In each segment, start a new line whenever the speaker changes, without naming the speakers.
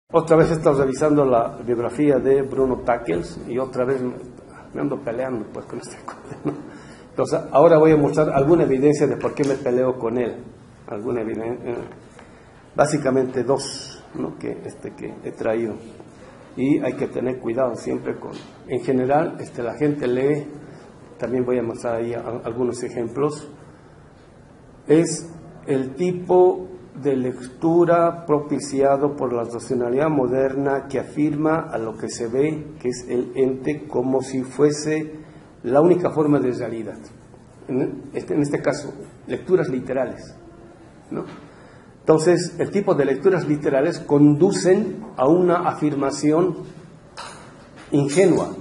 Otra vez he estado revisando la biografía de Bruno Tackles y otra vez me ando peleando pues con este cuate, ¿no? Entonces, ahora voy a mostrar alguna evidencia de por qué me peleo con él. Alguna evidencia, básicamente dos, ¿no? que he traído. Y hay que tener cuidado siempre con... En general, la gente lee, también voy a mostrar ahí algunos ejemplos. Es el tipo de lectura propiciado por la racionalidad moderna que afirma a lo que se ve, que es el ente, como si fuese la única forma de realidad. En este caso, lecturas literales, ¿no? Entonces, el tipo de lecturas literales conducen a una afirmación ingenua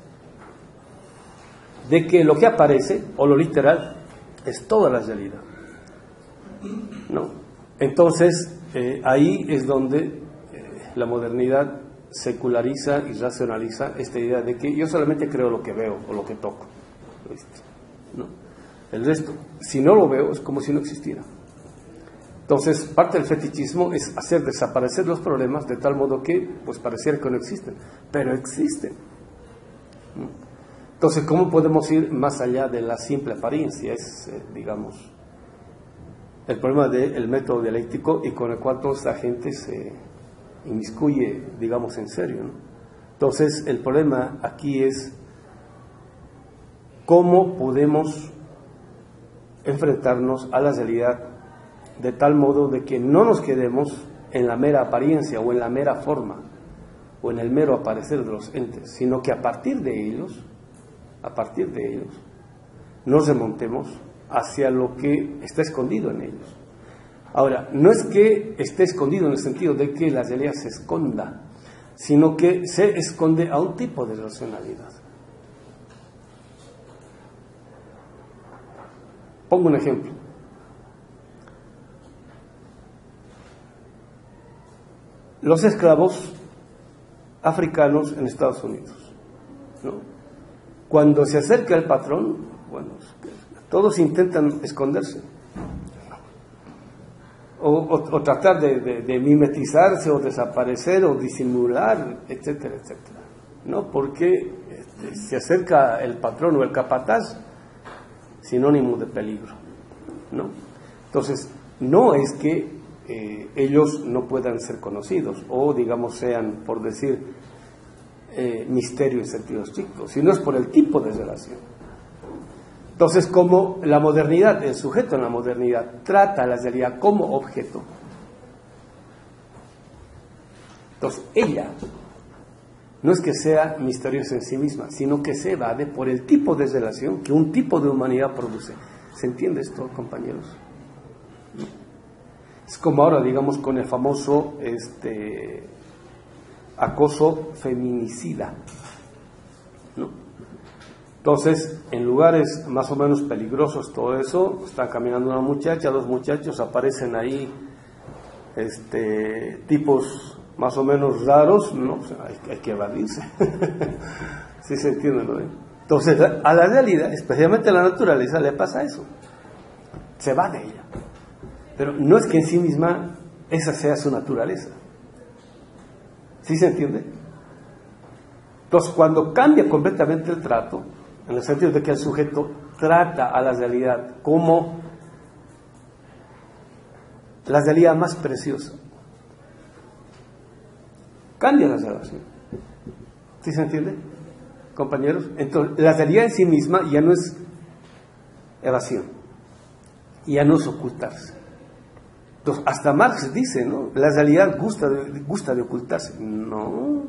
de que lo que aparece, o lo literal, es toda la realidad, ¿no? Entonces, ahí es donde la modernidad seculariza y racionaliza esta idea de que yo solamente creo lo que veo o lo que toco, ¿no? El resto, si no lo veo, es como si no existiera. Entonces, parte del fetichismo es hacer desaparecer los problemas de tal modo que, pues, pareciera que no existen, pero existen, ¿no? Entonces, ¿cómo podemos ir más allá de la simple apariencia? Es, digamos, el problema del método dialéctico y con el cual toda esta gente se inmiscuye, digamos, en serio, ¿no? Entonces, el problema aquí es cómo podemos enfrentarnos a la realidad de tal modo de que no nos quedemos en la mera apariencia o en la mera forma o en el mero aparecer de los entes, sino que a partir de ellos nos remontemos hacia lo que está escondido en ellos. Ahora, no es que esté escondido en el sentido de que la realidad se esconda, sino que se esconde a un tipo de racionalidad. Pongo un ejemplo. Los esclavos africanos en Estados Unidos, ¿no? Cuando se acerca el patrón, bueno, todos intentan esconderse o tratar de mimetizarse o desaparecer o disimular, etcétera, etcétera, ¿no? Porque se acerca el patrón o el capataz, sinónimo de peligro, ¿no? Entonces, no es que ellos no puedan ser conocidos o, digamos, sean, por decir, misterio en sentido estricto, sino es por el tipo de relación. Entonces, como la modernidad, el sujeto en la modernidad trata la realidad como objeto, entonces ella no es que sea misteriosa en sí misma, sino que se evade por el tipo de relación que un tipo de humanidad produce. ¿Se entiende esto, compañeros? Es como ahora, digamos, con el famoso acoso feminicida, ¿no? Entonces, en lugares más o menos peligrosos, todo eso, está caminando una muchacha, dos muchachos, aparecen ahí tipos más o menos raros, ¿no? O sea, hay que evadirse. ¿Sí se entiende, no? Entonces, a la realidad, especialmente a la naturaleza, le pasa eso. Se va de ella. Pero no es que en sí misma esa sea su naturaleza. ¿Sí se entiende? Entonces, cuando cambia completamente el trato, en el sentido de que el sujeto trata a la realidad como la realidad más preciosa, cambia la relación. ¿Sí se entiende, compañeros? Entonces, la realidad en sí misma ya no es evasión, ya no es ocultarse. Entonces, hasta Marx dice, ¿no? La realidad gusta de ocultarse. No.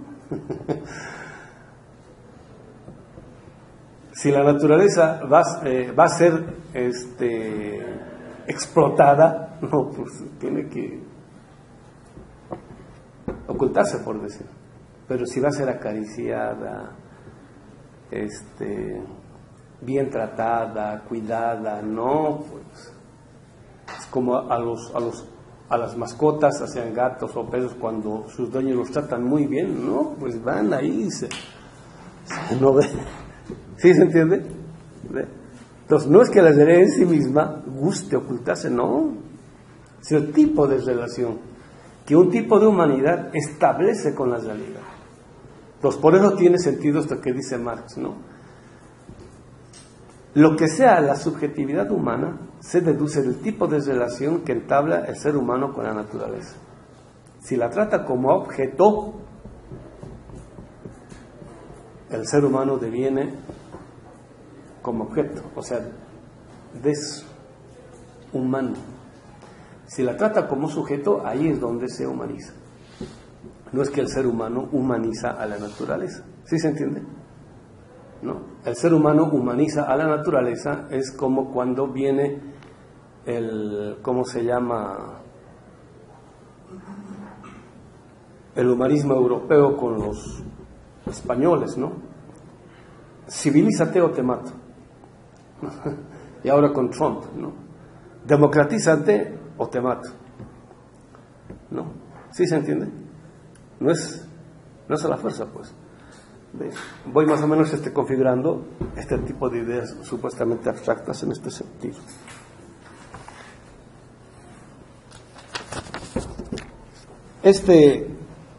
Si la naturaleza va a ser explotada, no, pues tiene que ocultarse, por decir. Pero si va a ser acariciada, bien tratada, cuidada, no, pues es como a las mascotas, sean gatos o perros, cuando sus dueños los tratan muy bien, no, pues van ahí, no ven. ¿Sí se entiende? Entonces, no es que la realidad en sí misma guste ocultarse, no. Es el tipo de relación que un tipo de humanidad establece con la realidad. Entonces, por eso tiene sentido esto que dice Marx, ¿no? Lo que sea la subjetividad humana se deduce del tipo de relación que entabla el ser humano con la naturaleza. Si la trata como objeto, el ser humano deviene como objeto, o sea, deshumano. Si la trata como sujeto, ahí es donde se humaniza. No es que el ser humano humaniza a la naturaleza. ¿Sí se entiende? No. El ser humano humaniza a la naturaleza, es como cuando viene el, ¿cómo se llama? El humanismo europeo con los españoles, ¿no? Civilízate o te mato. Y ahora con Trump, ¿no? Democratízate o te mato. ¿No? ¿Sí se entiende? No es a la fuerza, pues. Voy más o menos configurando este tipo de ideas supuestamente abstractas en este sentido. Este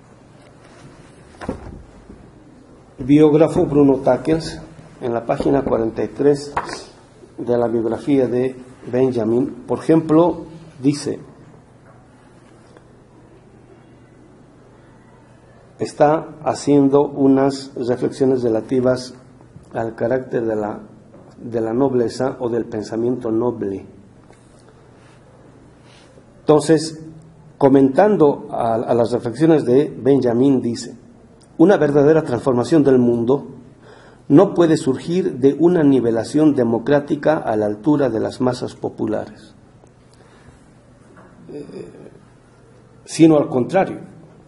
biógrafo, Bruno Tackels, en la página 43 de la biografía de Benjamin, por ejemplo, dice, está haciendo unas reflexiones relativas al carácter de la nobleza o del pensamiento noble. Entonces, comentando a las reflexiones de Benjamin, dice, una verdadera transformación del mundo no puede surgir de una nivelación democrática a la altura de las masas populares, sino al contrario,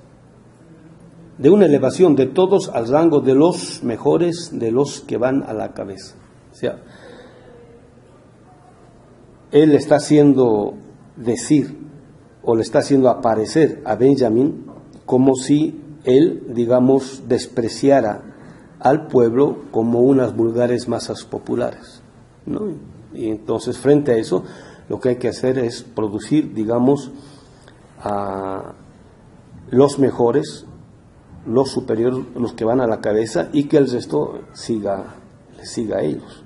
de una elevación de todos al rango de los mejores, de los que van a la cabeza. O sea, él está haciendo decir o le está haciendo aparecer a Benjamin como si él, digamos, despreciara al pueblo como unas vulgares masas populares, ¿no? Y entonces, frente a eso, lo que hay que hacer es producir, digamos, a los mejores, los superiores, los que van a la cabeza, y que el resto les siga a ellos.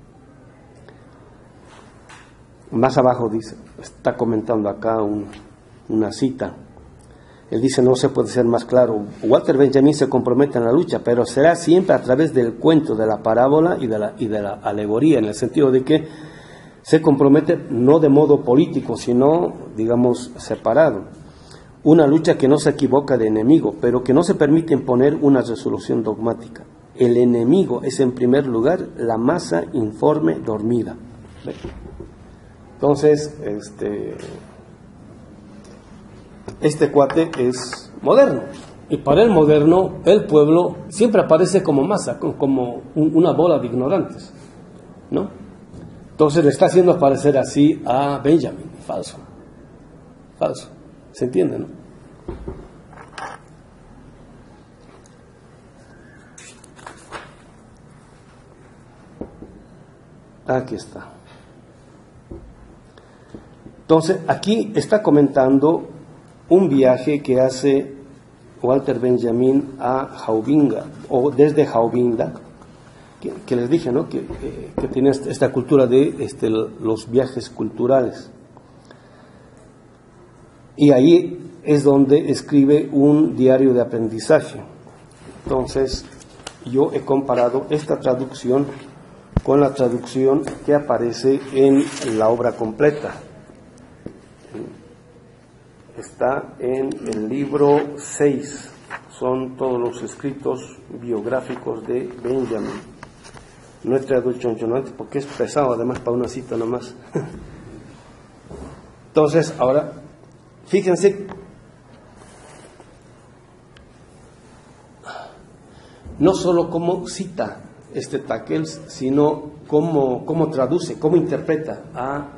Más abajo dice, está comentando acá una cita. Él dice, no se puede ser más claro. Walter Benjamin se compromete en la lucha, pero será siempre a través del cuento, de la parábola y de la alegoría, en el sentido de que se compromete no de modo político, sino, digamos, separado. Una lucha que no se equivoca de enemigo, pero que no se permite imponer una resolución dogmática. El enemigo es, en primer lugar, la masa informe dormida. Entonces, este cuate es moderno, y para el moderno el pueblo siempre aparece como masa, como una bola de ignorantes, ¿no? Entonces le está haciendo aparecer así a Benjamin. Falso, ¿se entiende, no? Aquí está. Entonces aquí está comentando un viaje que hace Walter Benjamin a Jaubinga, o desde Jaubinga, que les dije, ¿no? que tiene esta cultura de los viajes culturales. Y ahí es donde escribe un diario de aprendizaje. Entonces, yo he comparado esta traducción con la traducción que aparece en la obra completa. Está en el libro 6, son todos los escritos biográficos de Benjamin. No he traído el chonchonante porque es pesado, además, para una cita nomás. Entonces, ahora, fíjense, no solo cómo cita Tackels, sino cómo traduce, cómo interpreta a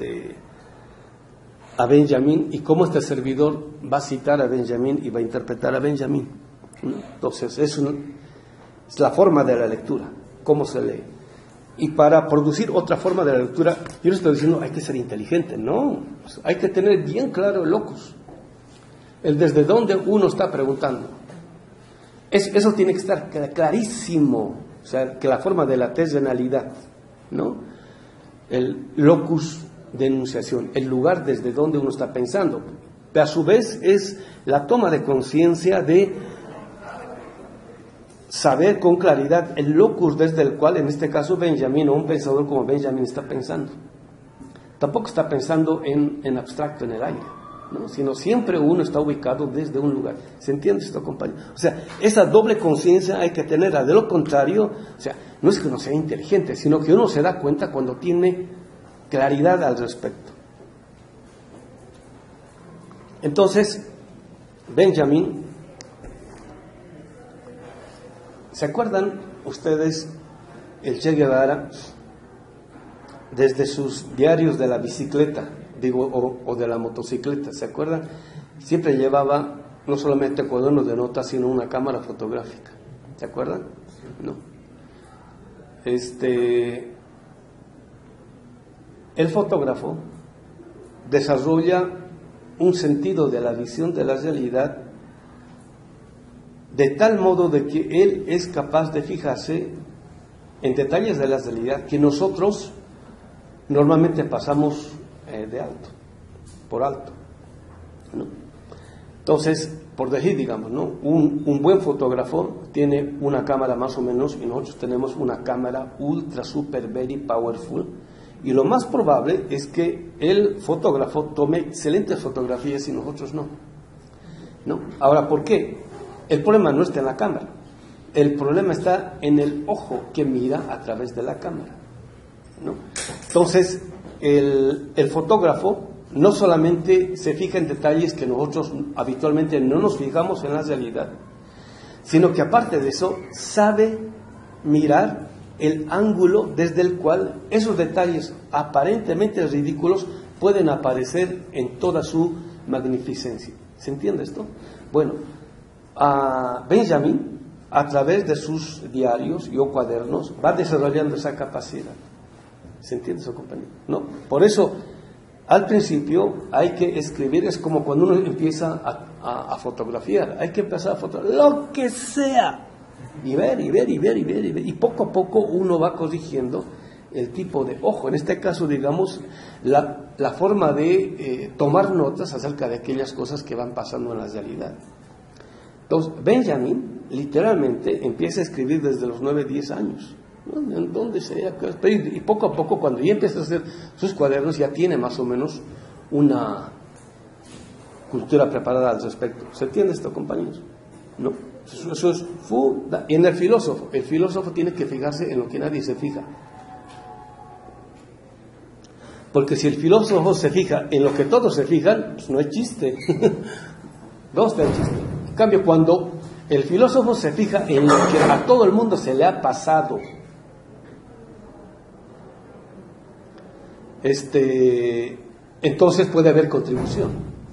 Benjamin, y cómo este servidor va a citar a Benjamin y va a interpretar a Benjamin. Entonces, es la forma de la lectura, cómo se lee. Y para producir otra forma de la lectura, yo no estoy diciendo hay que ser inteligente, no, hay que tener bien claro el locus. el desde dónde uno está preguntando. Eso tiene que estar clarísimo, o sea, que la forma de la terrenalidad, ¿no? El locus de enunciación, el lugar desde donde uno está pensando. Pero a su vez es la toma de conciencia de saber con claridad el locus desde el cual, en este caso, Benjamin, o un pensador como Benjamin, está pensando. Tampoco está pensando en abstracto, en el aire, ¿no? Sino siempre uno está ubicado desde un lugar. ¿Se entiende esto, compañero? O sea, esa doble conciencia hay que tenerla. De lo contrario, o sea, no es que uno sea inteligente, sino que uno se da cuenta cuando tiene claridad al respecto. Entonces, Benjamin, ¿se acuerdan ustedes el Che Guevara desde sus diarios de la bicicleta, o de la motocicleta? ¿Se acuerdan? Siempre llevaba no solamente cuadernos de notas, sino una cámara fotográfica. ¿Se acuerdan? No. El fotógrafo desarrolla un sentido de la visión de la realidad de tal modo de que él es capaz de fijarse en detalles de la realidad que nosotros normalmente pasamos por alto, ¿no? Entonces, por decir, digamos, ¿no? Un buen fotógrafo tiene una cámara más o menos, y nosotros tenemos una cámara ultra, super, very powerful, y lo más probable es que el fotógrafo tome excelentes fotografías y nosotros no. Ahora, ¿por qué? El problema no está en la cámara, el problema está en el ojo que mira a través de la cámara, ¿no? Entonces, el fotógrafo no solamente se fija en detalles que nosotros habitualmente no nos fijamos en la realidad, sino que aparte de eso, sabe mirar el ángulo desde el cual esos detalles aparentemente ridículos pueden aparecer en toda su magnificencia. ¿Se entiende esto? Bueno, Benjamin, a través de sus diarios y o cuadernos, va desarrollando esa capacidad. ¿Se entiende eso, compañero? ¿No? Por eso, al principio hay que escribir, es como cuando uno empieza a fotografiar, hay que empezar a fotografiar lo que sea, y ver, y poco a poco uno va corrigiendo el tipo de ojo, en este caso, digamos, la forma de tomar notas acerca de aquellas cosas que van pasando en la realidad. Entonces, Benjamin literalmente empieza a escribir desde los 9, 10 años, ¿no? En donde sea, y poco a poco, cuando ya empieza a hacer sus cuadernos, ya tiene más o menos una cultura preparada al respecto. ¿Se entiende esto, compañeros? ¿No? Eso es y en el filósofo tiene que fijarse en lo que nadie se fija. Porque si el filósofo se fija en lo que todos se fijan, pues no es chiste. No está el chiste. En cambio, cuando el filósofo se fija en lo que a todo el mundo se le ha pasado, entonces puede haber contribución.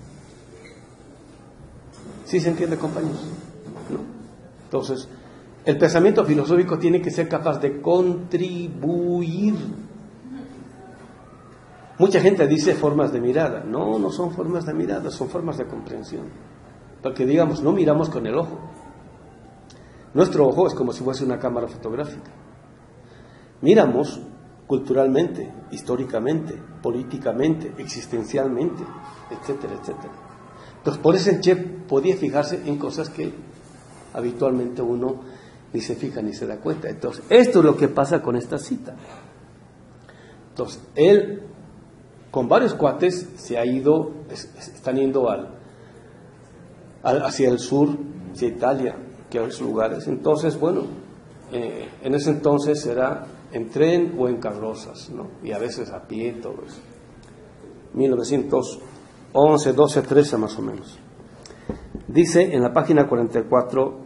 ¿Sí se entiende, compañeros? ¿No? Entonces, el pensamiento filosófico tiene que ser capaz de contribuir. Mucha gente dice formas de mirada. No, no son formas de mirada, son formas de comprensión. Porque, digamos, no miramos con el ojo. Nuestro ojo es como si fuese una cámara fotográfica. Miramos culturalmente, históricamente, políticamente, existencialmente, etcétera, etcétera. Entonces, por eso el Che podía fijarse en cosas que habitualmente uno ni se fija ni se da cuenta. Entonces, esto es lo que pasa con esta cita. Entonces, él, con varios cuates, están yendo hacia el sur, hacia Italia, que hay lugares. Entonces, bueno, en ese entonces era en tren o en carrozas, ¿no? Y a veces a pie, todo eso. 1911, 12, 13 más o menos. Dice en la página 44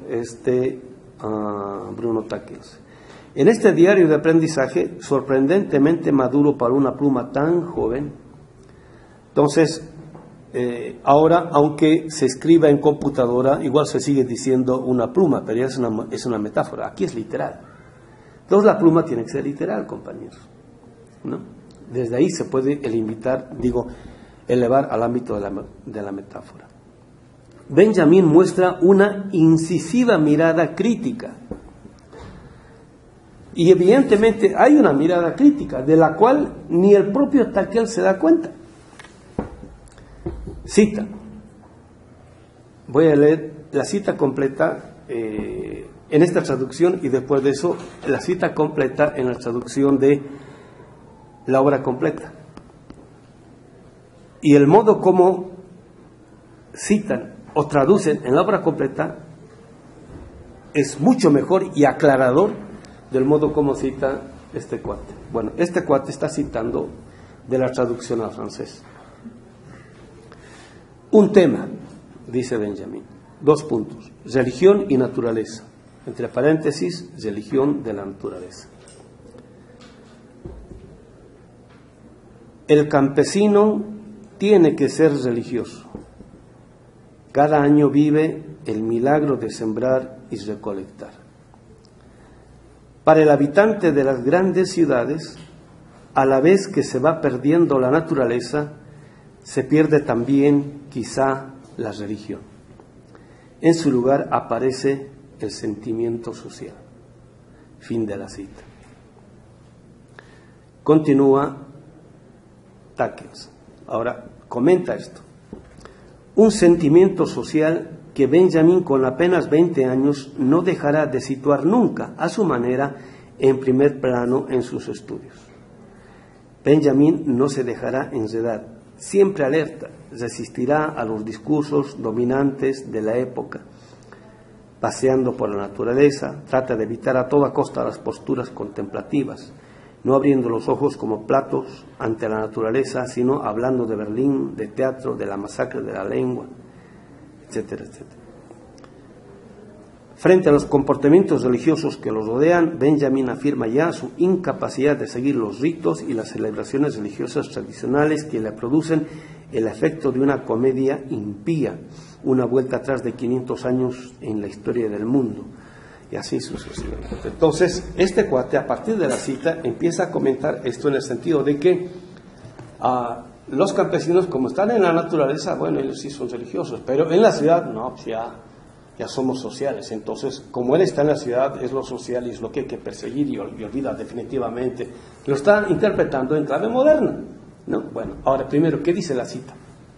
Bruno Tackels: en este diario de aprendizaje, sorprendentemente maduro para una pluma tan joven. Entonces, ahora, aunque se escriba en computadora, igual se sigue diciendo una pluma, pero ya es una metáfora. Aquí es literal. Entonces la pluma tiene que ser literal, compañeros, ¿no? Desde ahí se puede elevar al ámbito de la metáfora. Benjamín muestra una incisiva mirada crítica. Y evidentemente hay una mirada crítica de la cual ni el propio Tackel se da cuenta. Cita. Voy a leer la cita completa en esta traducción y después de eso la cita completa en la traducción de la obra completa. Y el modo como citan o traducen en la obra completa es mucho mejor y aclarador del modo como cita este cuate. Bueno, este cuate está citando de la traducción al francés. Un tema, dice Benjamín, 2 puntos, religión y naturaleza, entre paréntesis, religión de la naturaleza. El campesino tiene que ser religioso. Cada año vive el milagro de sembrar y recolectar. Para el habitante de las grandes ciudades, a la vez que se va perdiendo la naturaleza, se pierde también, quizá, la religión. En su lugar aparece el sentimiento social. Fin de la cita. Continúa Tackel. Ahora, comenta esto. Un sentimiento social que Benjamín, con apenas 20 años, no dejará de situar nunca, a su manera, en primer plano en sus estudios. Benjamín no se dejará enredar, siempre alerta, resistirá a los discursos dominantes de la época. Paseando por la naturaleza, trata de evitar a toda costa las posturas contemplativas, no abriendo los ojos como platos ante la naturaleza, sino hablando de Berlín, de teatro, de la masacre de la lengua, etcétera, etcétera. Frente a los comportamientos religiosos que los rodean, Benjamín afirma ya su incapacidad de seguir los ritos y las celebraciones religiosas tradicionales que le producen el efecto de una comedia impía, una vuelta atrás de 500 años en la historia del mundo, y así sucesivamente. Entonces, este cuate, a partir de la cita, empieza a comentar esto en el sentido de que los campesinos, como están en la naturaleza, bueno, ellos sí son religiosos, pero en la ciudad, no, pues ya somos sociales. Entonces, como él está en la ciudad, es lo social y es lo que hay que perseguir y olvida definitivamente. Lo está interpretando en clave moderna, ¿no? Bueno, ahora primero, ¿qué dice la cita?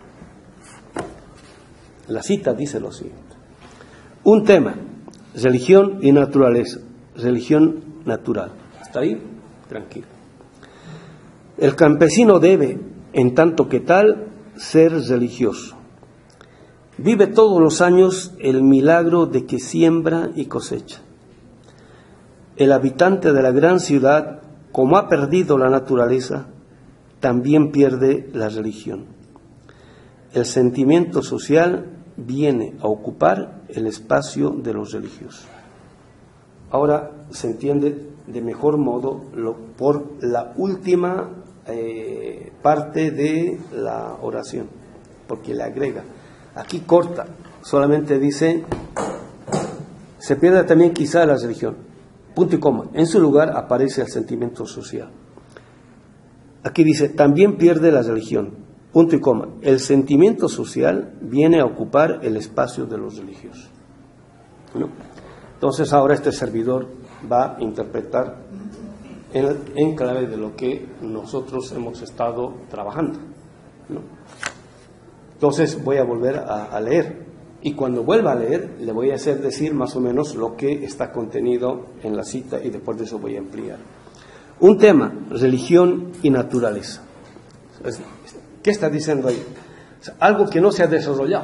La cita dice lo siguiente. Un tema, religión y naturaleza, religión natural. ¿Hasta ahí? Tranquilo. El campesino debe, en tanto que tal, ser religioso. Vive todos los años el milagro de que siembra y cosecha. El habitante de la gran ciudad, como ha perdido la naturaleza, también pierde la religión. El sentimiento social viene a ocupar el espacio de los religiosos. Ahora se entiende de mejor modo por la última parte de la oración, porque le agrega. Aquí corta, solamente dice, se pierde también quizá la religión, punto y coma. En su lugar aparece el sentimiento social. Aquí dice, también pierde la religión, punto y coma. El sentimiento social viene a ocupar el espacio de los religiosos, ¿no? Entonces ahora este servidor va a interpretar en clave de lo que nosotros hemos estado trabajando, ¿no? Entonces voy a volver a leer, y cuando vuelva a leer le voy a hacer decir más o menos lo que está contenido en la cita y después de eso voy a ampliar. Un tema, religión y naturaleza. ¿Qué está diciendo ahí? O sea, algo que no se ha desarrollado,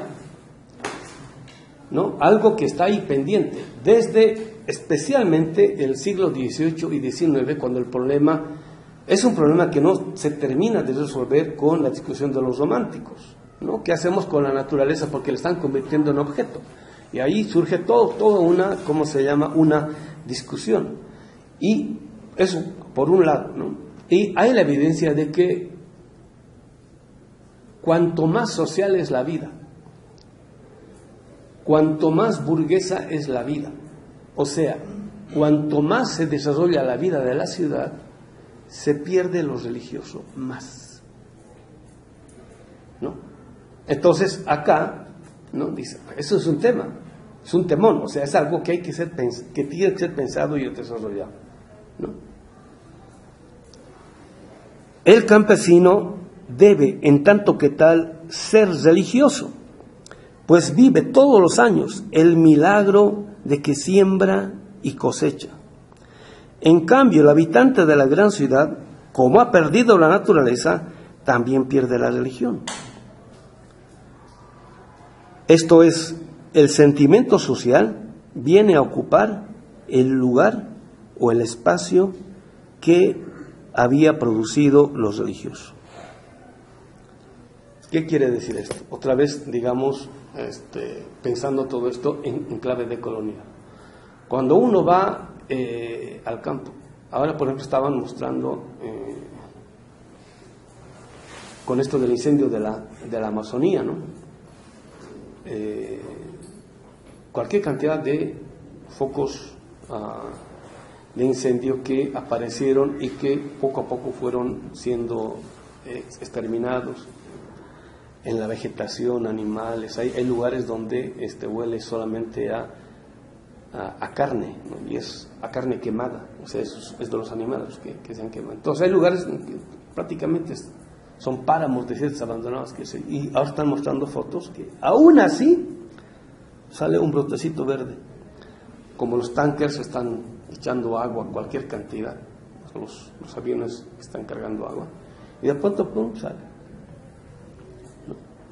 ¿no? Algo que está ahí pendiente, desde especialmente el siglo XVIII y XIX, cuando el problema es un problema que no se termina de resolver con la discusión de los románticos, ¿no? ¿Qué hacemos con la naturaleza? Porque le están convirtiendo en objeto. Y ahí surge toda una, ¿cómo se llama? Una discusión. Y eso, por un lado, ¿no? Y hay la evidencia de que cuanto más social es la vida, cuanto más burguesa es la vida, o sea, cuanto más se desarrolla la vida de la ciudad, se pierde lo religioso más, ¿no? Entonces, acá ¿no? Dice, eso es un tema, es un temón, o sea, es algo que hay que ser, que tiene que ser pensado y desarrollado, ¿no? El campesino debe, en tanto que tal, ser religioso, pues vive todos los años el milagro de que siembra y cosecha. En cambio, el habitante de la gran ciudad, como ha perdido la naturaleza, también pierde la religión. Esto es, el sentimiento social viene a ocupar el lugar o el espacio que había producido los religiosos. ¿Qué quiere decir esto? Otra vez, digamos, pensando todo esto en clave de colonia. Cuando uno va al campo, ahora por ejemplo estaban mostrando con esto del incendio de la Amazonía, ¿no? Cualquier cantidad de focos de incendio que aparecieron y que poco a poco fueron siendo exterminados. En la vegetación, animales, hay lugares donde huele solamente a carne, ¿no? Y es a carne quemada, o sea, es de los animales que se han quemado. Entonces hay lugares que prácticamente son páramos, desiertos abandonados, y ahora están mostrando fotos que aún así sale un brotecito verde, como los tankers están echando agua, cualquier cantidad, los aviones están cargando agua, y de pronto pum, sale. ¿No?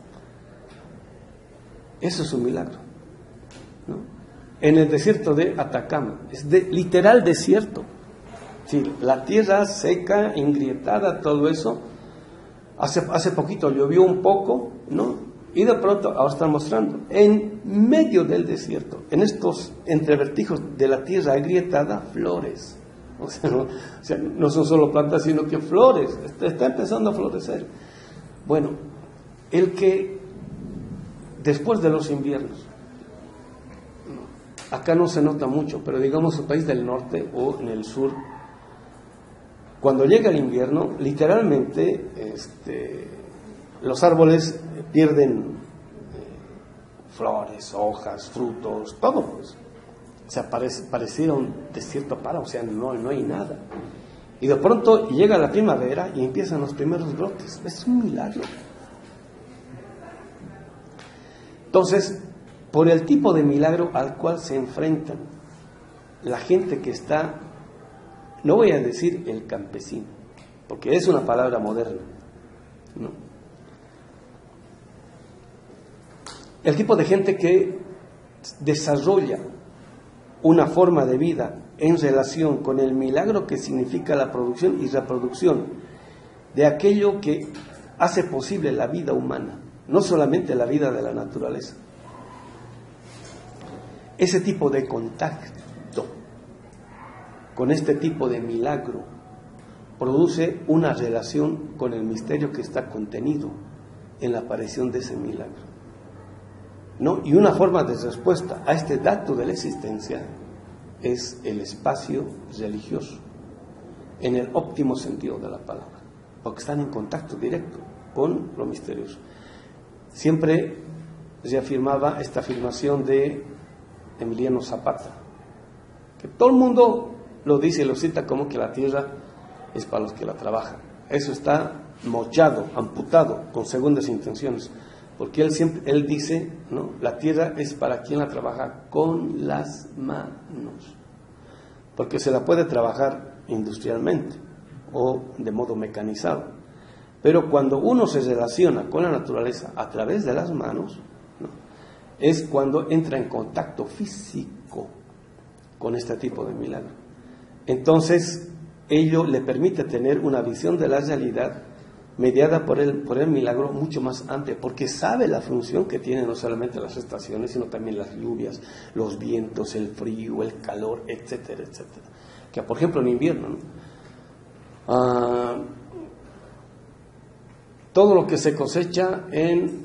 Eso es un milagro, ¿no? En el desierto de Atacama, es literal desierto, sí, la tierra seca, ingrietada, todo eso. Hace poquito llovió un poco, ¿no? Y de pronto, ahora están mostrando, en medio del desierto, en estos entrevertijos de la tierra agrietada, flores. O sea, no son solo plantas, sino que flores. Está empezando a florecer. Bueno, el que después de los inviernos, acá no se nota mucho, pero digamos el país del norte o en el sur, cuando llega el invierno, literalmente los árboles pierden flores, hojas, frutos, todo, pues. O sea, pareciera un desierto o sea, no hay nada. Y de pronto llega la primavera y empiezan los primeros brotes. Es un milagro. Entonces, por el tipo de milagro al cual se enfrentan la gente que está, no voy a decir el campesino, porque es una palabra moderna, ¿no? El tipo de gente que desarrolla una forma de vida en relación con el milagro que significa la producción y reproducción de aquello que hace posible la vida humana, no solamente la vida de la naturaleza. Ese tipo de contacto con este tipo de milagro produce una relación con el misterio que está contenido en la aparición de ese milagro, ¿no? Y una forma de respuesta a este dato de la existencia es el espacio religioso, en el óptimo sentido de la palabra, porque están en contacto directo con lo misterioso. Siempre se afirmaba esta afirmación de Emiliano Zapata, que todo el mundo lo dice y lo cita como que la tierra es para los que la trabajan. Eso está mochado, amputado, con segundas intenciones, porque él dice, ¿no? La tierra es para quien la trabaja con las manos, porque se la puede trabajar industrialmente o de modo mecanizado, pero cuando uno se relaciona con la naturaleza a través de las manos, ¿no? Es cuando entra en contacto físico con este tipo de milagro. Entonces, ello le permite tener una visión de la realidad mediada por el milagro mucho más amplia, porque sabe la función que tienen no solamente las estaciones, sino también las lluvias, los vientos, el frío, el calor, etcétera, etcétera. Que por ejemplo en invierno, ¿no? Todo lo que se cosecha en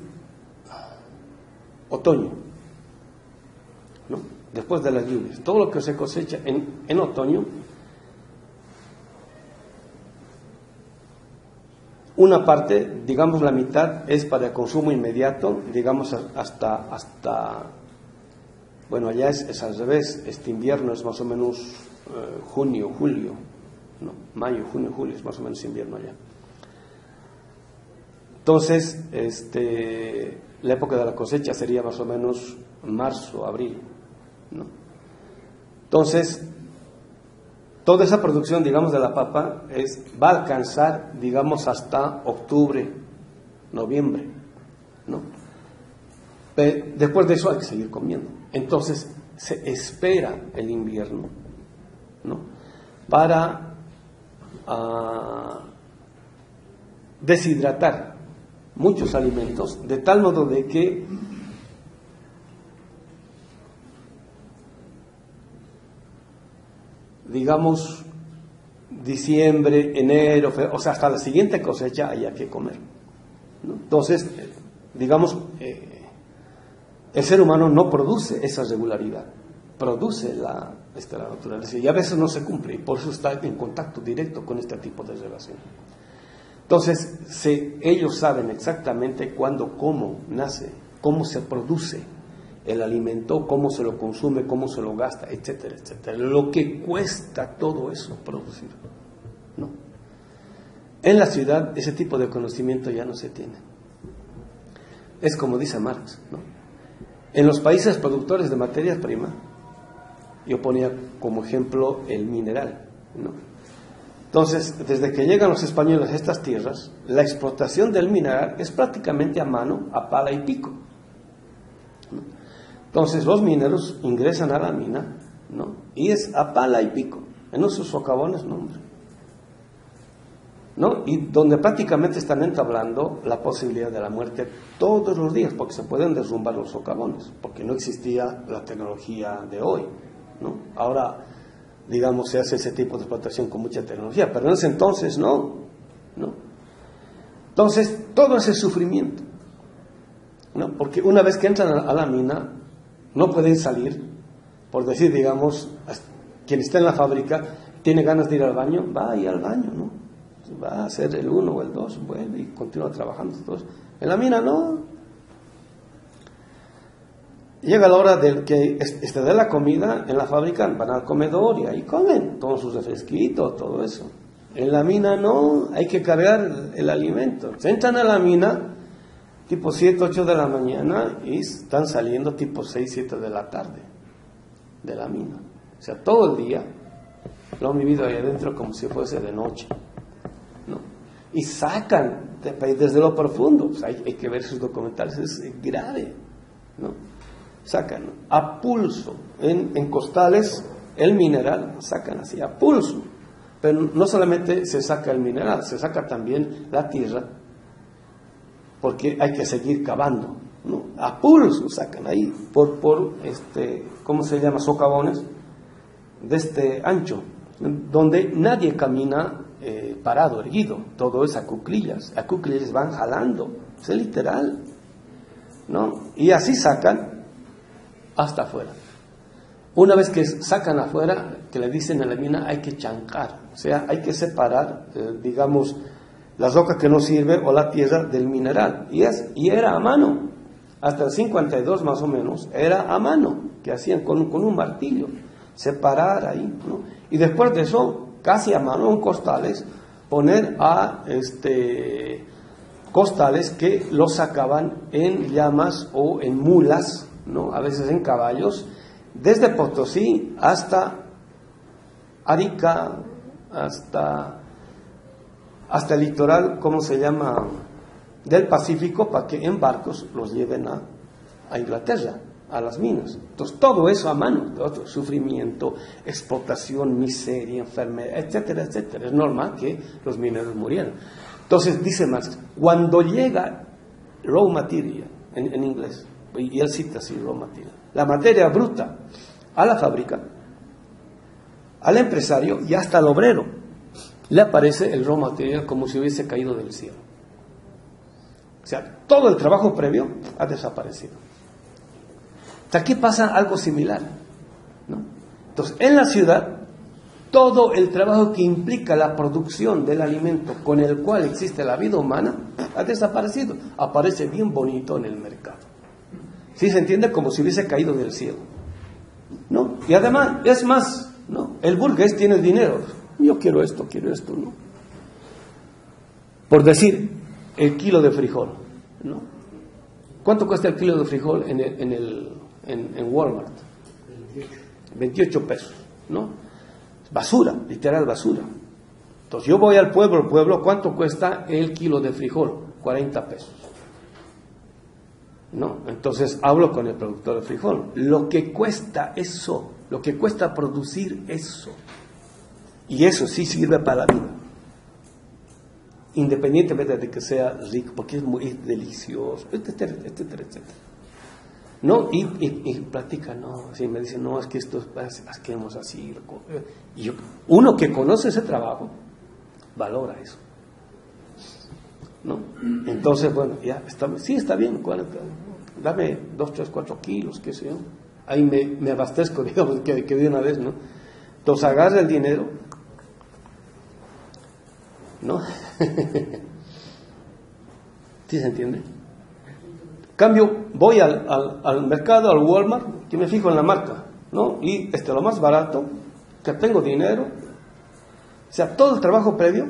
otoño, ¿no? Después de las lluvias, todo lo que se cosecha en otoño, una parte, digamos la mitad, es para el consumo inmediato, digamos hasta bueno, allá es al revés, este invierno es más o menos junio, julio, no, mayo, junio, julio, es más o menos invierno allá. Entonces, la época de la cosecha sería más o menos marzo, abril, ¿no? Entonces, toda esa producción, digamos, de la papa va a alcanzar, digamos, hasta octubre, noviembre, ¿no? Pero después de eso hay que seguir comiendo. Entonces, se espera el invierno, ¿no? Para deshidratar muchos alimentos, de tal modo de que digamos diciembre, enero, febrero, o sea, hasta la siguiente cosecha haya que comer, ¿no? Entonces, digamos, el ser humano no produce esa regularidad, produce la naturaleza, y a veces no se cumple, y por eso está en contacto directo con este tipo de relación. Entonces, ellos saben exactamente cuándo, cómo nace, cómo se produce el alimento, cómo se lo consume, cómo se lo gasta, etcétera, etcétera. Lo que cuesta todo eso producir, ¿no? En la ciudad ese tipo de conocimiento ya no se tiene. Es como dice Marx, ¿no? En los países productores de materia prima, yo ponía como ejemplo el mineral, ¿no? Entonces, desde que llegan los españoles a estas tierras, la explotación del mineral es prácticamente a mano, a pala y pico, ¿no? Entonces, los mineros ingresan a la mina, ¿no? Y es a pala y pico, en esos socavones, no, hombre, ¿no? Y donde prácticamente están entablando la posibilidad de la muerte todos los días, porque se pueden derrumbar los socavones, porque no existía la tecnología de hoy, ¿no? Ahora, digamos, se hace ese tipo de explotación con mucha tecnología, pero en ese entonces no. Entonces, todo ese sufrimiento, ¿no? Porque una vez que entran a la mina, no pueden salir, por decir, digamos, quien está en la fábrica, tiene ganas de ir al baño, va a ir al baño, ¿no? Va a hacer el 1 o el 2, vuelve y continúa trabajando. Entonces, en la mina no. Llega la hora de que de la comida en la fábrica, van al comedor y ahí comen todos sus refresquitos, todo eso. En la mina no, hay que cargar el alimento. Se entran a la mina tipo 7, 8 de la mañana y están saliendo tipo 6, 7 de la tarde de la mina. O sea, todo el día lo han vivido ahí adentro como si fuese de noche, ¿no? Y sacan desde lo profundo, pues hay que ver sus documentales, es grave, ¿no? Sacan a pulso, en costales, el mineral, sacan así, a pulso. Pero no solamente se saca el mineral, se saca también la tierra, porque hay que seguir cavando, ¿no? A pulso sacan ahí, por ¿cómo se llama? Socavones, de este ancho, donde nadie camina parado, erguido, todo es a cuclillas van jalando, es literal, ¿no? Y así sacan hasta afuera. Una vez que sacan afuera, que le dicen en la mina, hay que chancar, o sea, hay que separar, digamos, la roca que no sirve o la tierra del mineral, y era a mano, hasta el 52 más o menos, era a mano, que hacían con un martillo, separar ahí, ¿no? Y después de eso, casi a mano, en costales, poner a costales que los sacaban en llamas o en mulas, ¿no? A veces en caballos, desde Potosí hasta Arica, hasta el litoral, ¿cómo se llama?, del Pacífico, para que en barcos los lleven a Inglaterra, a las minas. Entonces, todo eso a mano, todo sufrimiento, explotación, miseria, enfermedad, etcétera, etcétera. Es normal que los mineros murieran. Entonces, dice Marx, cuando llega raw material, en inglés, y él cita así raw material, la materia bruta, a la fábrica, al empresario y hasta al obrero, le aparece el raw material como si hubiese caído del cielo. O sea, todo el trabajo previo ha desaparecido. Aquí pasa algo similar, ¿no? Entonces, en la ciudad, todo el trabajo que implica la producción del alimento con el cual existe la vida humana ha desaparecido. Aparece bien bonito en el mercado. ¿Sí se entiende? Como si hubiese caído del cielo, ¿no? Y además, es más, ¿no? El burgués tiene dinero. Yo quiero esto, ¿no? Por decir, el kilo de frijol, ¿no? ¿Cuánto cuesta el kilo de frijol en Walmart? 28 pesos, ¿no? Basura, literal basura. Entonces yo voy al pueblo, ¿cuánto cuesta el kilo de frijol? 40 pesos. ¿No? Entonces hablo con el productor de frijol. Lo que cuesta eso, lo que cuesta producir eso, y eso sí sirve para la vida, independientemente de que sea rico, porque es muy delicioso, etcétera, etcétera, etcétera. No, y platica, no, así me dice, no, es que esto es asquemos así. Y uno que conoce ese trabajo, valora eso, ¿no? Entonces, bueno, ya, está bien, dame 2, 3, 4 kilos, qué sé yo. Ahí me abastezco, digamos, que de una vez, ¿no? Entonces agarra el dinero, ¿no? ¿Sí se entiende? Cambio, voy al mercado, al Walmart, que me fijo en la marca, ¿no? Y lo más barato, que tengo dinero, o sea, todo el trabajo previo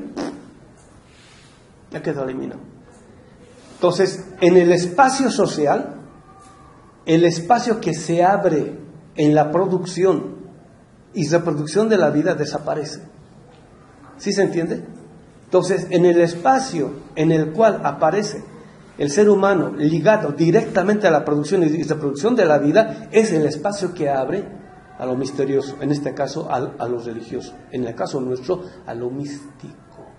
ya quedó eliminado. Entonces, en el espacio social, el espacio que se abre en la producción y reproducción de la vida desaparece. ¿Sí se entiende? Entonces, en el espacio en el cual aparece el ser humano ligado directamente a la producción y reproducción de la vida, es el espacio que abre a lo misterioso, en este caso a lo religioso, en el caso nuestro a lo místico.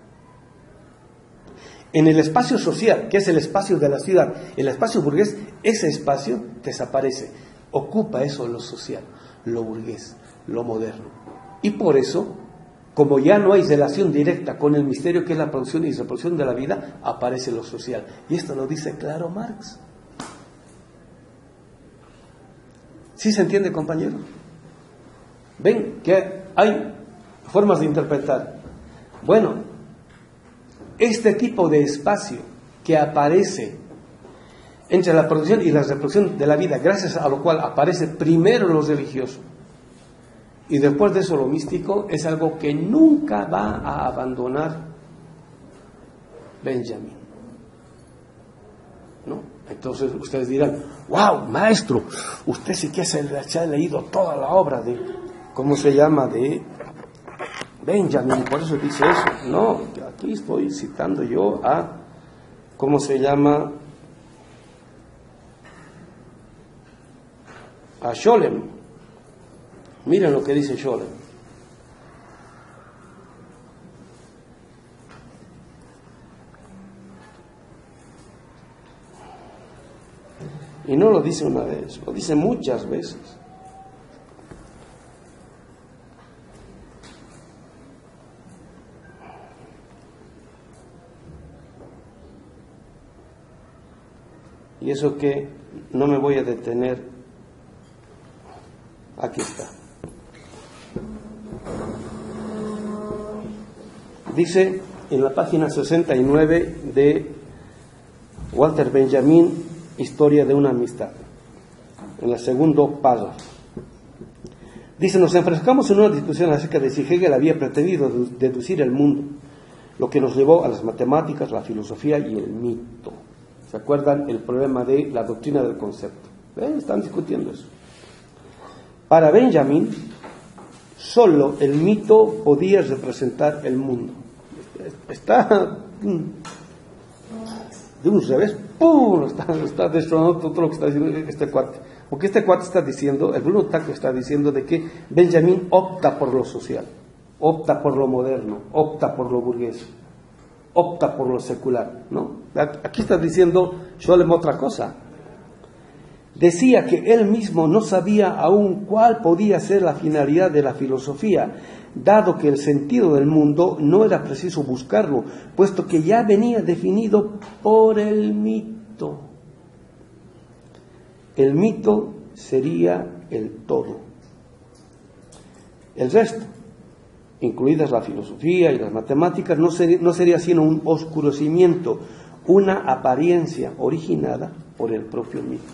En el espacio social, que es el espacio de la ciudad, el espacio burgués, ese espacio desaparece. Ocupa eso lo social, lo burgués, lo moderno. Y por eso, como ya no hay relación directa con el misterio que es la producción y reproducción de la vida, aparece lo social. Y esto lo dice claro Marx. ¿Sí se entiende, compañero? Ven que hay formas de interpretar. Bueno, este tipo de espacio que aparece entre la producción y la reproducción de la vida, gracias a lo cual aparece primero lo religioso y después de eso lo místico, es algo que nunca va a abandonar Benjamin, ¿no? Entonces ustedes dirán, wow, maestro, usted sí que se ha leído toda la obra de, ¿cómo se llama?, de Benjamin, por eso dice eso. No, aquí estoy citando yo a, ¿cómo se llama?, a Scholem. Miren lo que dice Scholem. Y no lo dice una vez, lo dice muchas veces. Y eso que no me voy a detener, aquí está. Dice en la página 69 de Walter Benjamin, Historia de una amistad, en el segundo párrafo. Dice, nos enfrascamos en una discusión acerca de si Hegel había pretendido deducir el mundo, lo que nos llevó a las matemáticas, la filosofía y el mito. ¿Se acuerdan el problema de la doctrina del concepto? Están discutiendo eso. Para Benjamin, solo el mito podía representar el mundo. Está de un revés, ¡pum!, está destronando todo lo que está diciendo este cuate. Porque este cuate está diciendo, el Bruno Tackel está diciendo de que Benjamin opta por lo social, opta por lo moderno, opta por lo burgués, opta por lo secular, ¿no? Aquí está diciendo Scholem otra cosa. Decía que él mismo no sabía aún cuál podía ser la finalidad de la filosofía, dado que el sentido del mundo no era preciso buscarlo, puesto que ya venía definido por el mito. El mito sería el todo. El resto, incluidas la filosofía y las matemáticas, no sería sino un oscurecimiento, una apariencia originada por el propio mito.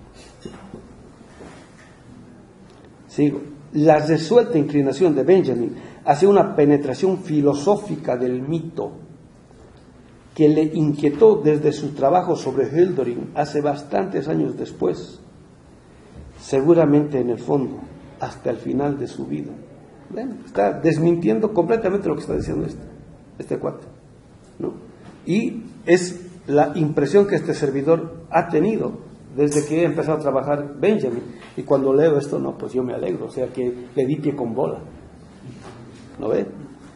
Sigo. La resuelta inclinación de Benjamin hacia una penetración filosófica del mito que le inquietó desde su trabajo sobre Hölderlin hace bastantes años después, seguramente en el fondo, hasta el final de su vida. Bueno, está desmintiendo completamente lo que está diciendo este cuate, ¿no? Y es la impresión que este servidor ha tenido desde que he empezado a trabajar Benjamin. Y cuando leo esto, no, pues yo me alegro, o sea que le di pie con bola. ¿No ve?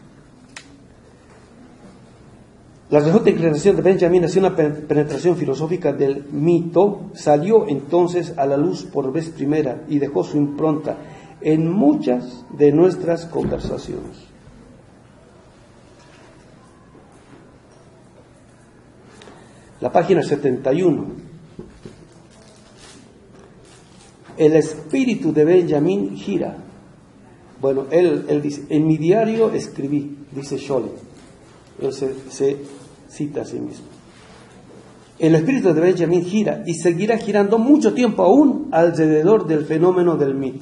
La resuelta inclinación de Benjamin hacia una penetración filosófica del mito salió entonces a la luz por vez primera y dejó su impronta en muchas de nuestras conversaciones. La página 71. El espíritu de Benjamin gira. Bueno, él dice, en mi diario escribí, dice Scholem. Él se cita a sí mismo. El espíritu de Benjamin gira y seguirá girando mucho tiempo aún alrededor del fenómeno del mito,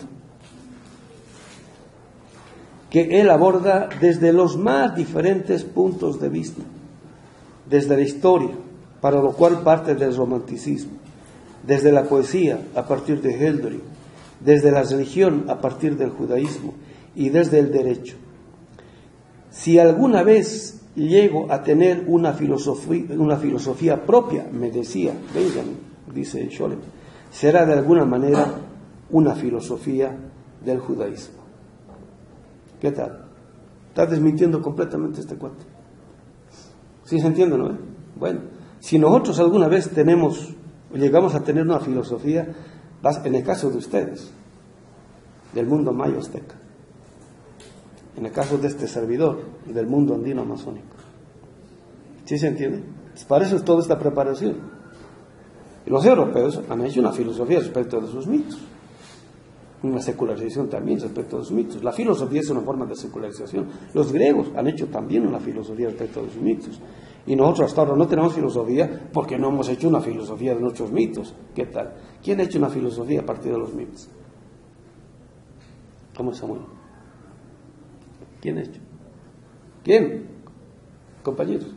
que él aborda desde los más diferentes puntos de vista, desde la historia, para lo cual parte del romanticismo, desde la poesía a partir de Hölderlin, desde la religión a partir del judaísmo y desde el derecho. Si alguna vez llego a tener una filosofía propia, me decía Benjamin, dice Scholem, será de alguna manera una filosofía del judaísmo. ¿Qué tal? Está desmintiendo completamente este cuate. ¿Sí se entiende, no? Bueno, si nosotros alguna vez llegamos a tener una filosofía, en el caso de ustedes, del mundo maya azteca, en el caso de este servidor, del mundo andino amazónico. ¿Sí se entiende? Para eso es toda esta preparación. Y los europeos han hecho una filosofía respecto de sus mitos, una secularización también respecto de sus mitos. La filosofía es una forma de secularización. Los griegos han hecho también una filosofía respecto de sus mitos. Y nosotros hasta ahora no tenemos filosofía porque no hemos hecho una filosofía de nuestros mitos. ¿Qué tal? ¿Quién ha hecho una filosofía a partir de los mitos? ¿Cómo es, Samuel? ¿Quién ha hecho? ¿Quién? Compañeros.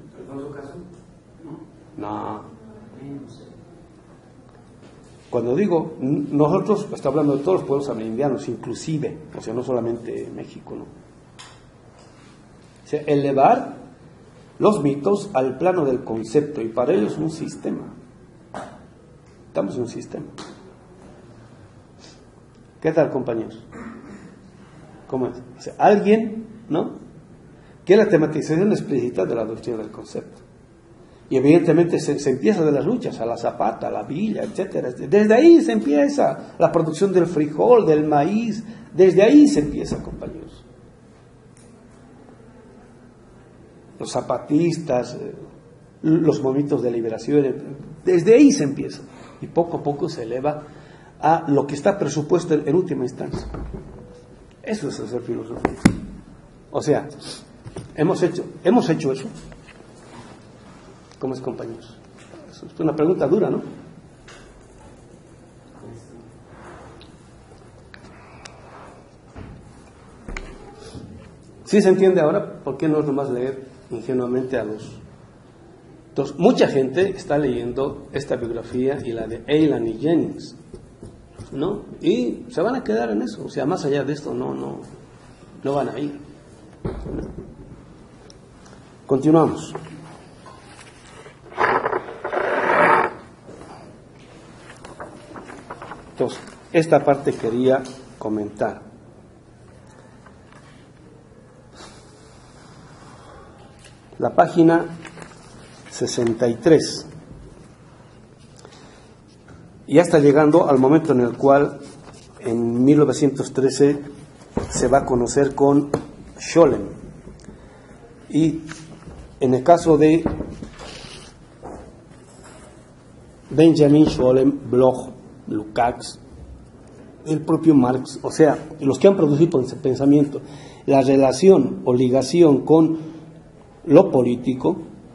No. Cuando digo nosotros, está hablando de todos los pueblos amerindianos, inclusive, o sea, no solamente México, ¿no? O sea, elevar los mitos al plano del concepto, y para ellos un sistema. Estamos en un sistema. ¿Qué tal, compañeros? ¿Cómo es? O sea, alguien, ¿no?, que es la tematización explícita de la doctrina del concepto. Y evidentemente se empieza de las luchas, a la zapata, a la villa, etcétera. Desde ahí se empieza la producción del frijol, del maíz. Desde ahí se empieza, compañeros. Los zapatistas, los movimientos de liberación, desde ahí se empieza. Y poco a poco se eleva a lo que está presupuesto en última instancia. Eso es hacer filosofía. O sea, hemos hecho eso. ¿Cómo es, compañeros? Es una pregunta dura, ¿no? ¿Sí se entiende ahora por qué no es nomás leer ingenuamente a los... Entonces, mucha gente está leyendo esta biografía y la de Eylan y Jennings, ¿no? Y se van a quedar en eso. O sea, más allá de esto no van a ir. Continuamos. Entonces, esta parte quería comentar. La página 63. Ya está llegando al momento en el cual, en 1913, se va a conocer con Scholem. Y en el caso de Benjamin Scholem, Bloch, Lukács, el propio Marx, o sea, los que han producido ese pensamiento, la relación o ligación con lo político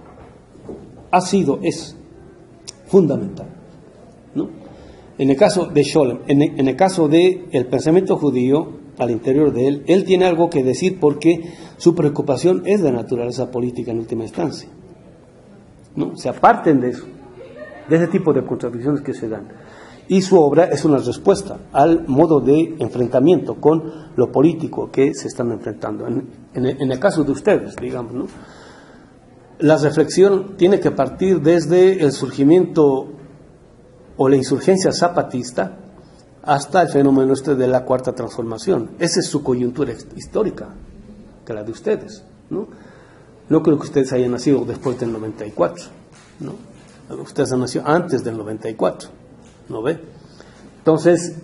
es fundamental, ¿no? En el caso de Scholem, en el caso del pensamiento judío, al interior de él tiene algo que decir porque su preocupación es de naturaleza política en última instancia, ¿no? Se aparten de eso, de ese tipo de contradicciones que se dan. Y su obra es una respuesta al modo de enfrentamiento con lo político que se están enfrentando. En el caso de ustedes, digamos, ¿no? La reflexión tiene que partir desde el surgimiento o la insurgencia zapatista hasta el fenómeno de la cuarta transformación. Esa es su coyuntura histórica, que la de ustedes, ¿no? No creo que ustedes hayan nacido después del 94, ¿no? Ustedes han nacido antes del 94, ¿no ve? Entonces,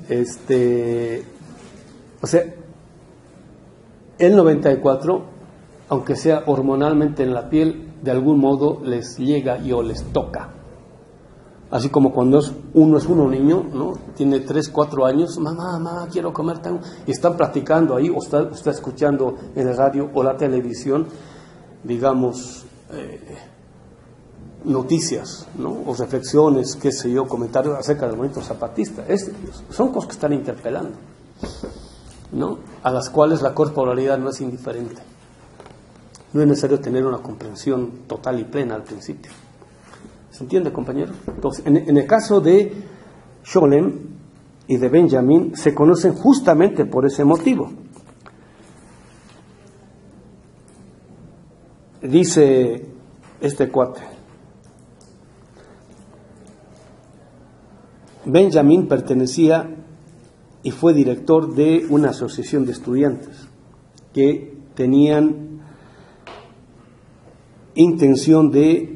o sea, el 94, aunque sea hormonalmente en la piel, de algún modo les llega y o les toca. Así como cuando uno es un niño, ¿no? Tiene 3, 4 años, mamá, quiero comer tan... Y están practicando ahí, o está escuchando en la radio o la televisión, digamos, noticias, ¿no? O reflexiones, qué sé yo, comentarios acerca del movimiento zapatista. Son cosas que están interpelando, ¿no? A las cuales la corporalidad no es indiferente. No es necesario tener una comprensión total y plena al principio. ¿Se entiende, compañeros? Entonces, en el caso de Scholem y de Benjamin, se conocen justamente por ese motivo. Dice este cuate: Benjamin pertenecía y fue director de una asociación de estudiantes que tenían intención de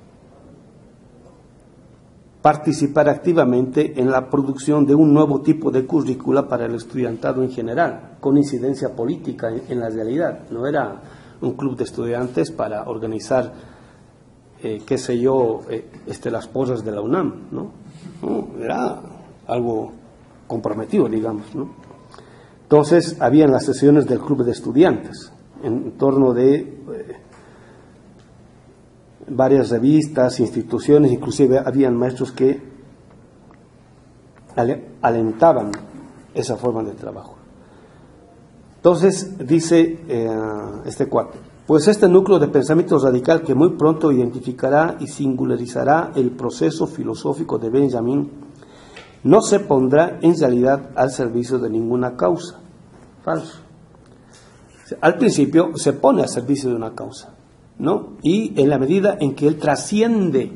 participar activamente en la producción de un nuevo tipo de currícula para el estudiantado en general, con incidencia política en la realidad. No era un club de estudiantes para organizar, qué sé yo, las posas de la UNAM, ¿no? No, era algo comprometido, digamos, ¿no? Entonces, habían las sesiones del club de estudiantes, en torno de varias revistas, instituciones, inclusive habían maestros que alentaban esa forma de trabajo. Entonces, dice este cuate: pues este núcleo de pensamiento radical que muy pronto identificará y singularizará el proceso filosófico de Benjamin no se pondrá en realidad al servicio de ninguna causa. Falso. Al principio se pone al servicio de una causa, ¿no? Y en la medida en que él trasciende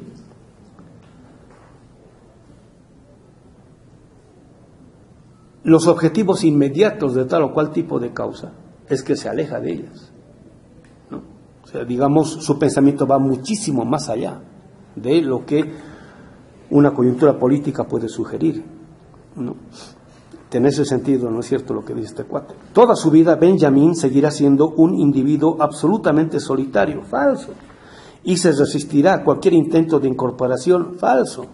los objetivos inmediatos de tal o cual tipo de causa, es que se aleja de ellas, ¿no? O sea, digamos, su pensamiento va muchísimo más allá de lo que una coyuntura política puede sugerir, ¿no? En ese sentido, ¿no es cierto lo que dice este cuate? Toda su vida Benjamin seguirá siendo un individuo absolutamente solitario. Falso. Y se resistirá a cualquier intento de incorporación. Falso.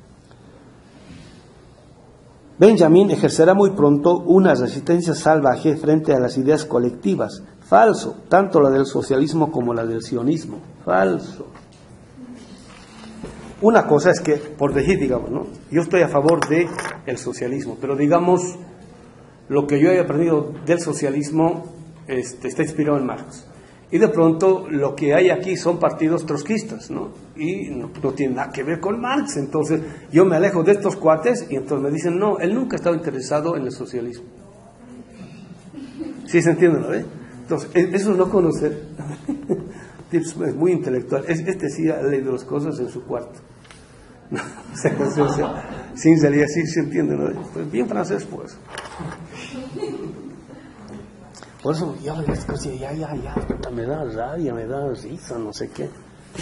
Benjamin ejercerá muy pronto una resistencia salvaje frente a las ideas colectivas. Falso. Tanto la del socialismo como la del sionismo. Falso. Una cosa es que, por decir, digamos, ¿no? Yo estoy a favor del socialismo, pero digamos, lo que yo he aprendido del socialismo está inspirado en Marx. Y de pronto lo que hay aquí son partidos trotskistas, ¿no? Y no tiene nada que ver con Marx. Entonces yo me alejo de estos cuates y entonces me dicen, no, él nunca ha estado interesado en el socialismo. ¿Sí se entiende, no? Entonces, eso no conocer... Es muy intelectual. Este sí ha leído las cosas en su cuarto. Sin realidad, sí se entiende, ¿no? Pues bien francés, pues. Por eso ya las cosas, ya, me da rabia, me da risa, no sé qué.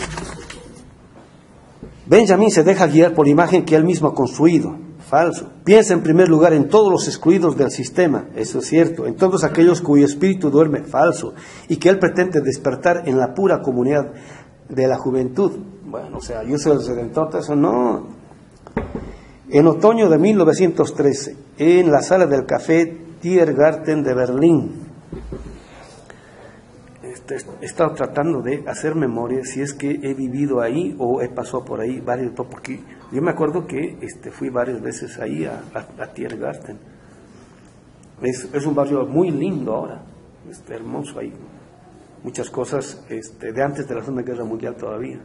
Benjamin se deja guiar por la imagen que él mismo ha construido. Falso. Piensa en primer lugar en todos los excluidos del sistema, eso es cierto, en todos aquellos cuyo espíritu duerme, falso, y que él pretende despertar en la pura comunidad de la juventud. Bueno, o sea, yo soy el redentor, eso no. En otoño de 1913, en la sala del café Tiergarten de Berlín, he estado tratando de hacer memoria si es que he vivido ahí o he pasado por ahí varios, porque yo me acuerdo que fui varias veces ahí a Tiergarten. Es un barrio muy lindo ahora, hermoso ahí, muchas cosas de antes de la Segunda Guerra Mundial todavía.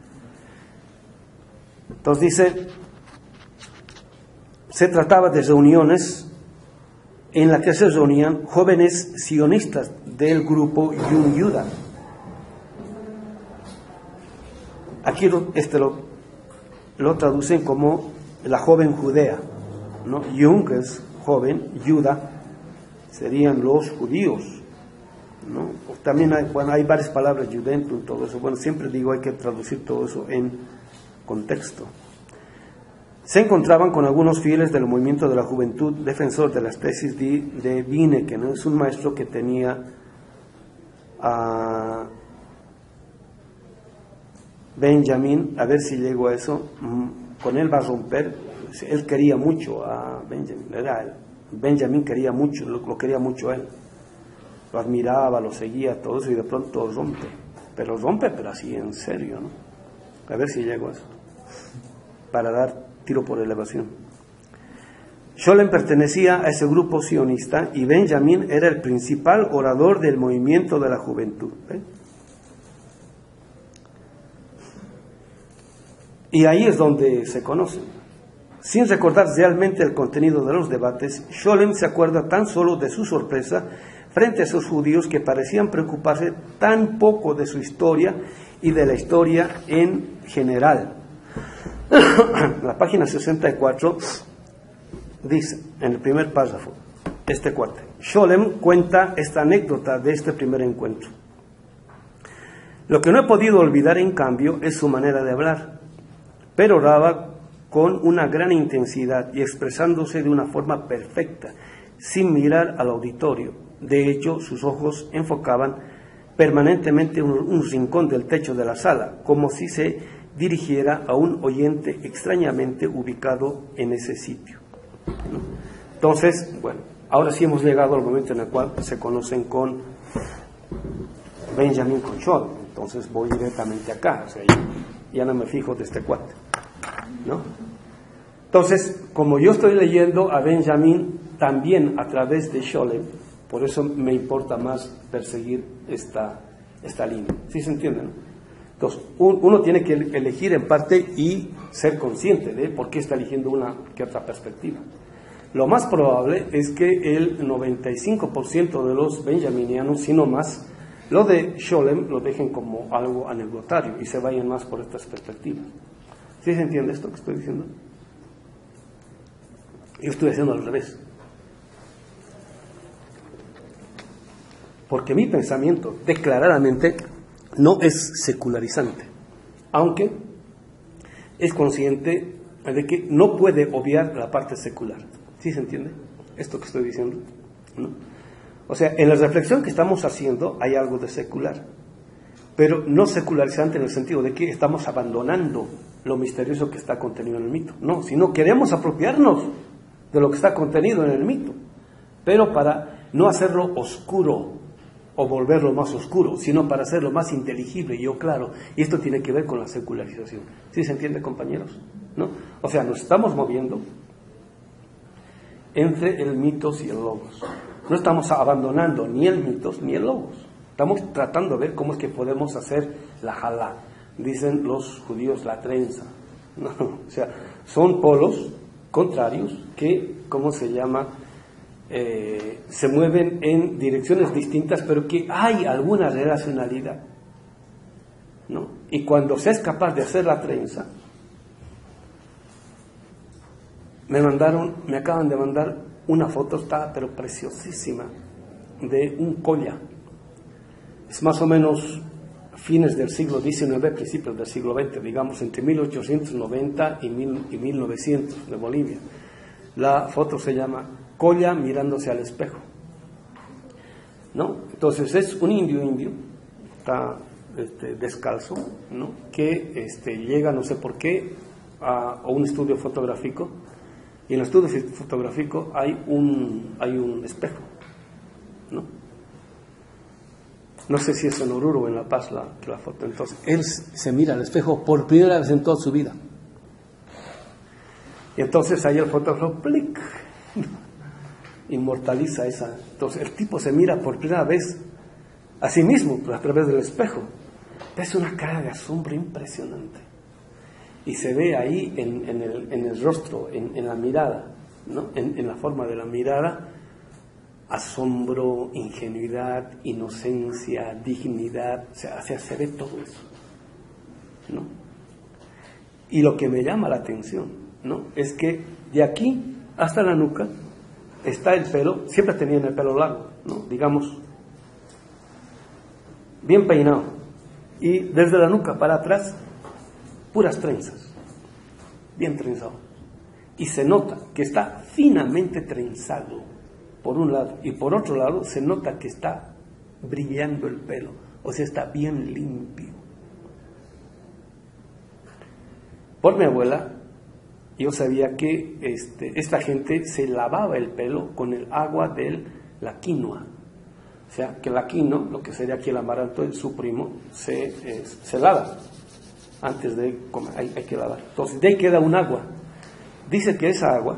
Entonces dice, se trataba de reuniones en las que se reunían jóvenes sionistas del grupo Jung Yuda. Aquí lo traducen como la joven Judea, ¿no? Jung es joven, Yuda serían los judíos, ¿no? También hay varias palabras, Judentum, todo eso. Bueno, siempre digo, hay que traducir todo eso en contexto. Se encontraban con algunos fieles del movimiento de la juventud, defensor de las tesis de Wiener, que no es un maestro que tenía a Benjamin, a ver si llego a eso, con él va a romper. Él quería mucho a Benjamin, Benjamin quería mucho, lo quería mucho a él, lo admiraba, lo seguía, todo eso, y de pronto rompe, pero así en serio, ¿no? A ver si llego a eso, para dar tiro por elevación. Scholem pertenecía a ese grupo sionista y Benjamin era el principal orador del movimiento de la juventud. Y ahí es donde se conocen. Sin recordar realmente el contenido de los debates, Scholem se acuerda tan solo de su sorpresa frente a esos judíos que parecían preocuparse tan poco de su historia y de la historia en general. La página 64 dice, en el primer párrafo, cuate, Scholem cuenta esta anécdota de este primer encuentro. Lo que no he podido olvidar, en cambio, es su manera de hablar. Pero oraba con una gran intensidad y expresándose de una forma perfecta, sin mirar al auditorio. De hecho, sus ojos enfocaban permanentemente un rincón del techo de la sala, como si se dirigiera a un oyente extrañamente ubicado en ese sitio, ¿no? Entonces, bueno, ahora sí hemos llegado al momento en el cual se conocen con Benjamin, con Scholem. Entonces voy directamente acá, o sea, ya no me fijo de este cuate, ¿no? Entonces, como yo estoy leyendo a Benjamin también a través de Scholem, por eso me importa más perseguir esta línea. ¿Sí se entiende, no? Entonces, uno tiene que elegir en parte y ser consciente de por qué está eligiendo una que otra perspectiva. Lo más probable es que el 95% de los benjaminianos, si no más, lo de Scholem lo dejen como algo anecdotario y se vayan más por estas perspectivas. ¿Sí se entiende esto que estoy diciendo? Yo estoy haciendo al revés. Porque mi pensamiento declaradamente no es secularizante, aunque es consciente de que no puede obviar la parte secular. ¿Sí se entiende esto que estoy diciendo? ¿No? O sea, en la reflexión que estamos haciendo hay algo de secular, pero no secularizante en el sentido de que estamos abandonando lo misterioso que está contenido en el mito. No, sino queremos apropiarnos de lo que está contenido en el mito, pero para no hacerlo oscuro o volverlo más oscuro, sino para hacerlo más inteligible y claro. Y esto tiene que ver con la secularización. ¿Sí se entiende, compañeros? ¿No? O sea, nos estamos moviendo entre el mitos y el logos. No estamos abandonando ni el mitos ni el logos. Estamos tratando de ver cómo es que podemos hacer la jalá. Dicen los judíos, la trenza, ¿no? O sea, son polos contrarios que, ¿cómo se llama? Se mueven en direcciones distintas, pero que hay alguna relacionalidad, ¿no? Y cuando se es capaz de hacer la trenza, me acaban de mandar una foto, está pero preciosísima, de un colla. Es más o menos fines del siglo XIX, principios del siglo XX, digamos entre 1890 y 1900, de Bolivia. La foto se llama Colla mirándose al espejo, ¿no? Entonces es un indio, está descalzo, ¿no? Que llega, no sé por qué, a un estudio fotográfico Y en el estudio fotográfico hay un espejo, ¿no? No sé si es en Oruro o en La Paz la foto. Entonces, él se mira al espejo por primera vez en toda su vida. Y entonces ahí el fotógrafo, ¡plic!, inmortaliza esa. Entonces el tipo se mira por primera vez a sí mismo a través del espejo. Es una cara de asombro impresionante. Y se ve ahí en el rostro, en la mirada, ¿no? En la forma de la mirada, asombro, ingenuidad, inocencia, dignidad, o sea, se ve todo eso, ¿no? Y lo que me llama la atención, ¿no?, es que de aquí hasta la nuca está el pelo, siempre tenían el pelo largo, ¿no?, digamos, bien peinado, y desde la nuca para atrás, puras trenzas, bien trenzado, y se nota que está finamente trenzado, por un lado, y por otro lado se nota que está brillando el pelo, o sea, está bien limpio. Por mi abuela, yo sabía que esta gente se lavaba el pelo con el agua de la quinoa. O sea, que la quinoa, lo que sería aquí el amaranto, su primo, se lava antes de comer, hay que lavar. Entonces, de ahí queda un agua. Dice que esa agua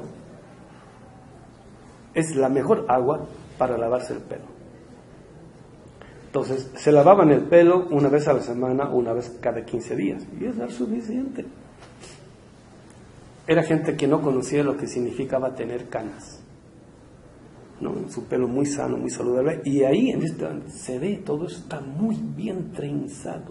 es la mejor agua para lavarse el pelo. Entonces, se lavaban el pelo una vez a la semana, una vez cada 15 días. Y eso era suficiente. Era gente que no conocía lo que significaba tener canas, ¿no? Su pelo muy sano, muy saludable. Y ahí se ve, todo eso está muy bien trenzado,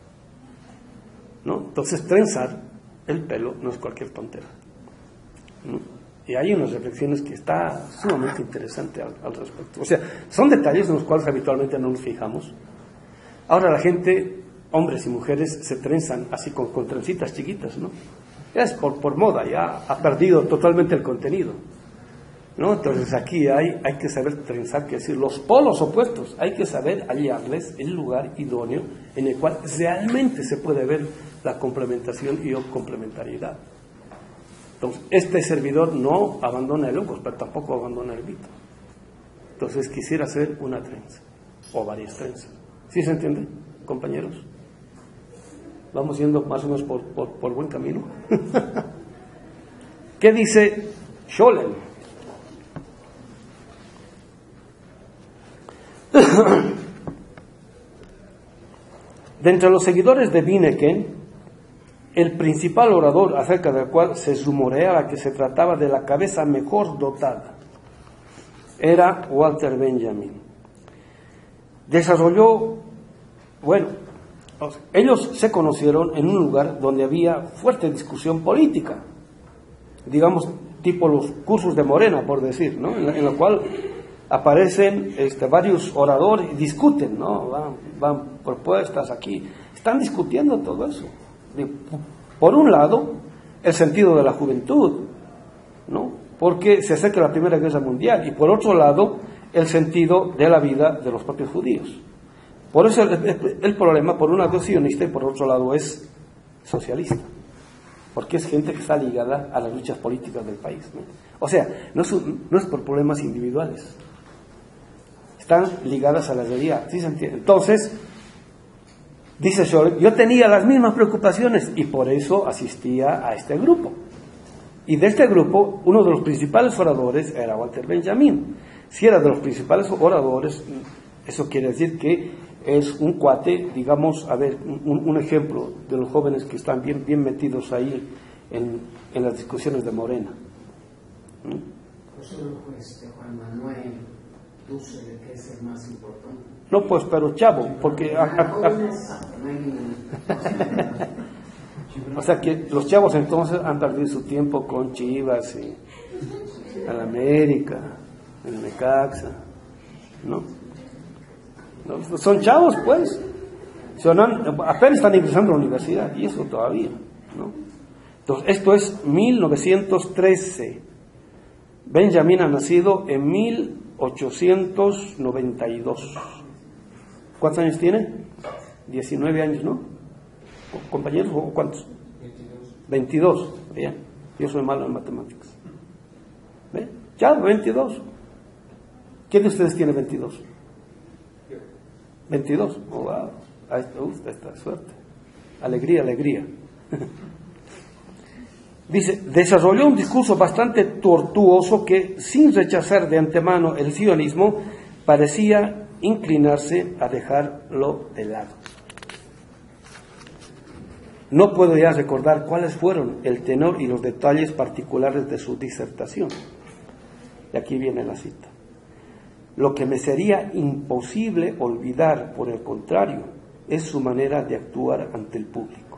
¿no? Entonces, trenzar el pelo no es cualquier tontera, ¿no? Y hay unas reflexiones que está sumamente interesante al respecto. O sea, son detalles en los cuales habitualmente no nos fijamos. Ahora la gente, hombres y mujeres, se trenzan así con trencitas chiquitas, ¿no? Ya es por moda, ya ha perdido totalmente el contenido, ¿no? Entonces aquí hay que saber trenzar, que decir, los polos opuestos, hay que saber hallarles el lugar idóneo en el cual realmente se puede ver la complementación y complementariedad. Entonces, este servidor no abandona el hongos, pero tampoco abandona el vito. Entonces quisiera hacer una trenza, o varias trenzas. ¿Sí se entiende, compañeros? Vamos yendo más o menos por buen camino. ¿Qué dice Scholem? De entre los seguidores de Winneken, el principal orador acerca del cual se rumoreaba que se trataba de la cabeza mejor dotada era Walter Benjamin. Desarrolló, ellos se conocieron en un lugar donde había fuerte discusión política, digamos, tipo los cursos de Morena, por decir, ¿no? En lo cual aparecen varios oradores y discuten, ¿no? Van propuestas aquí, están discutiendo todo eso. Por un lado, el sentido de la juventud, ¿no?, porque se acerca la Primera Guerra Mundial, y por otro lado, el sentido de la vida de los propios judíos. Por eso el problema, por un lado es sionista y por otro lado es socialista, porque es gente que está ligada a las luchas políticas del país, ¿no? O sea, no es por problemas individuales, están ligadas a la realidad, ¿sí se entiende? Entonces, dice Scholem, yo tenía las mismas preocupaciones y por eso asistía a este grupo. Y de este grupo, uno de los principales oradores era Walter Benjamin. Si era de los principales oradores, eso quiere decir que es un cuate, digamos, a ver, un ejemplo de los jóvenes que están bien metidos ahí en las discusiones de Morena.
Juan Manuel Dussel, que es el más importante.
No, pues, pero chavo, porque... O sea que los chavos entonces han perdido su tiempo con Chivas y al América, el Necaxa, ¿no? Son chavos, pues. Apenas están ingresando a la universidad, y eso todavía, ¿no? Entonces, esto es 1913. Benjamin ha nacido en 1892. ¿Cuántos años tiene? 19 años, ¿no? ¿Compañeros o cuántos? 22. Bien. Yo soy malo en matemáticas. ¿Ve? Ya, 22. ¿Quién de ustedes tiene 22? 22. Oh, wow. Ahí está, suerte. Alegría, alegría. Dice, desarrolló un discurso bastante tortuoso que, sin rechazar de antemano el sionismo, parecía inclinarse a dejarlo de lado. No puedo ya recordar cuáles fueron el tenor y los detalles particulares de su disertación. Y aquí viene la cita. Lo que me sería imposible olvidar, por el contrario, es su manera de actuar ante el público.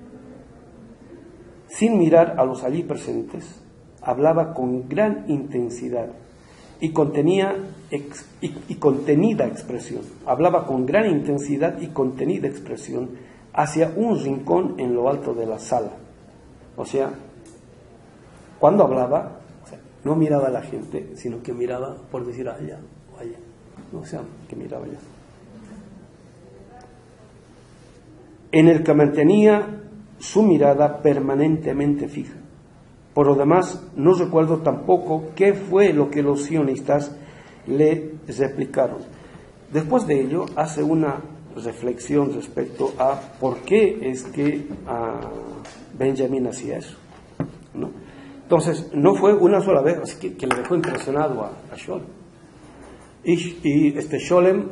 Sin mirar a los allí presentes, hablaba con gran intensidad y contenida expresión. Hablaba con gran intensidad y contenida expresión hacia un rincón en lo alto de la sala. O sea, cuando hablaba, no miraba a la gente, sino que miraba, por decir, allá o allá. O sea, que miraba allá. En el que mantenía su mirada permanentemente fija. Por lo demás, no recuerdo tampoco qué fue lo que los sionistas le replicaron. Después de ello, hace una reflexión respecto a por qué es que Benjamín hacía eso, ¿no? Entonces, no fue una sola vez, así que le dejó impresionado a Scholem. Y Scholem,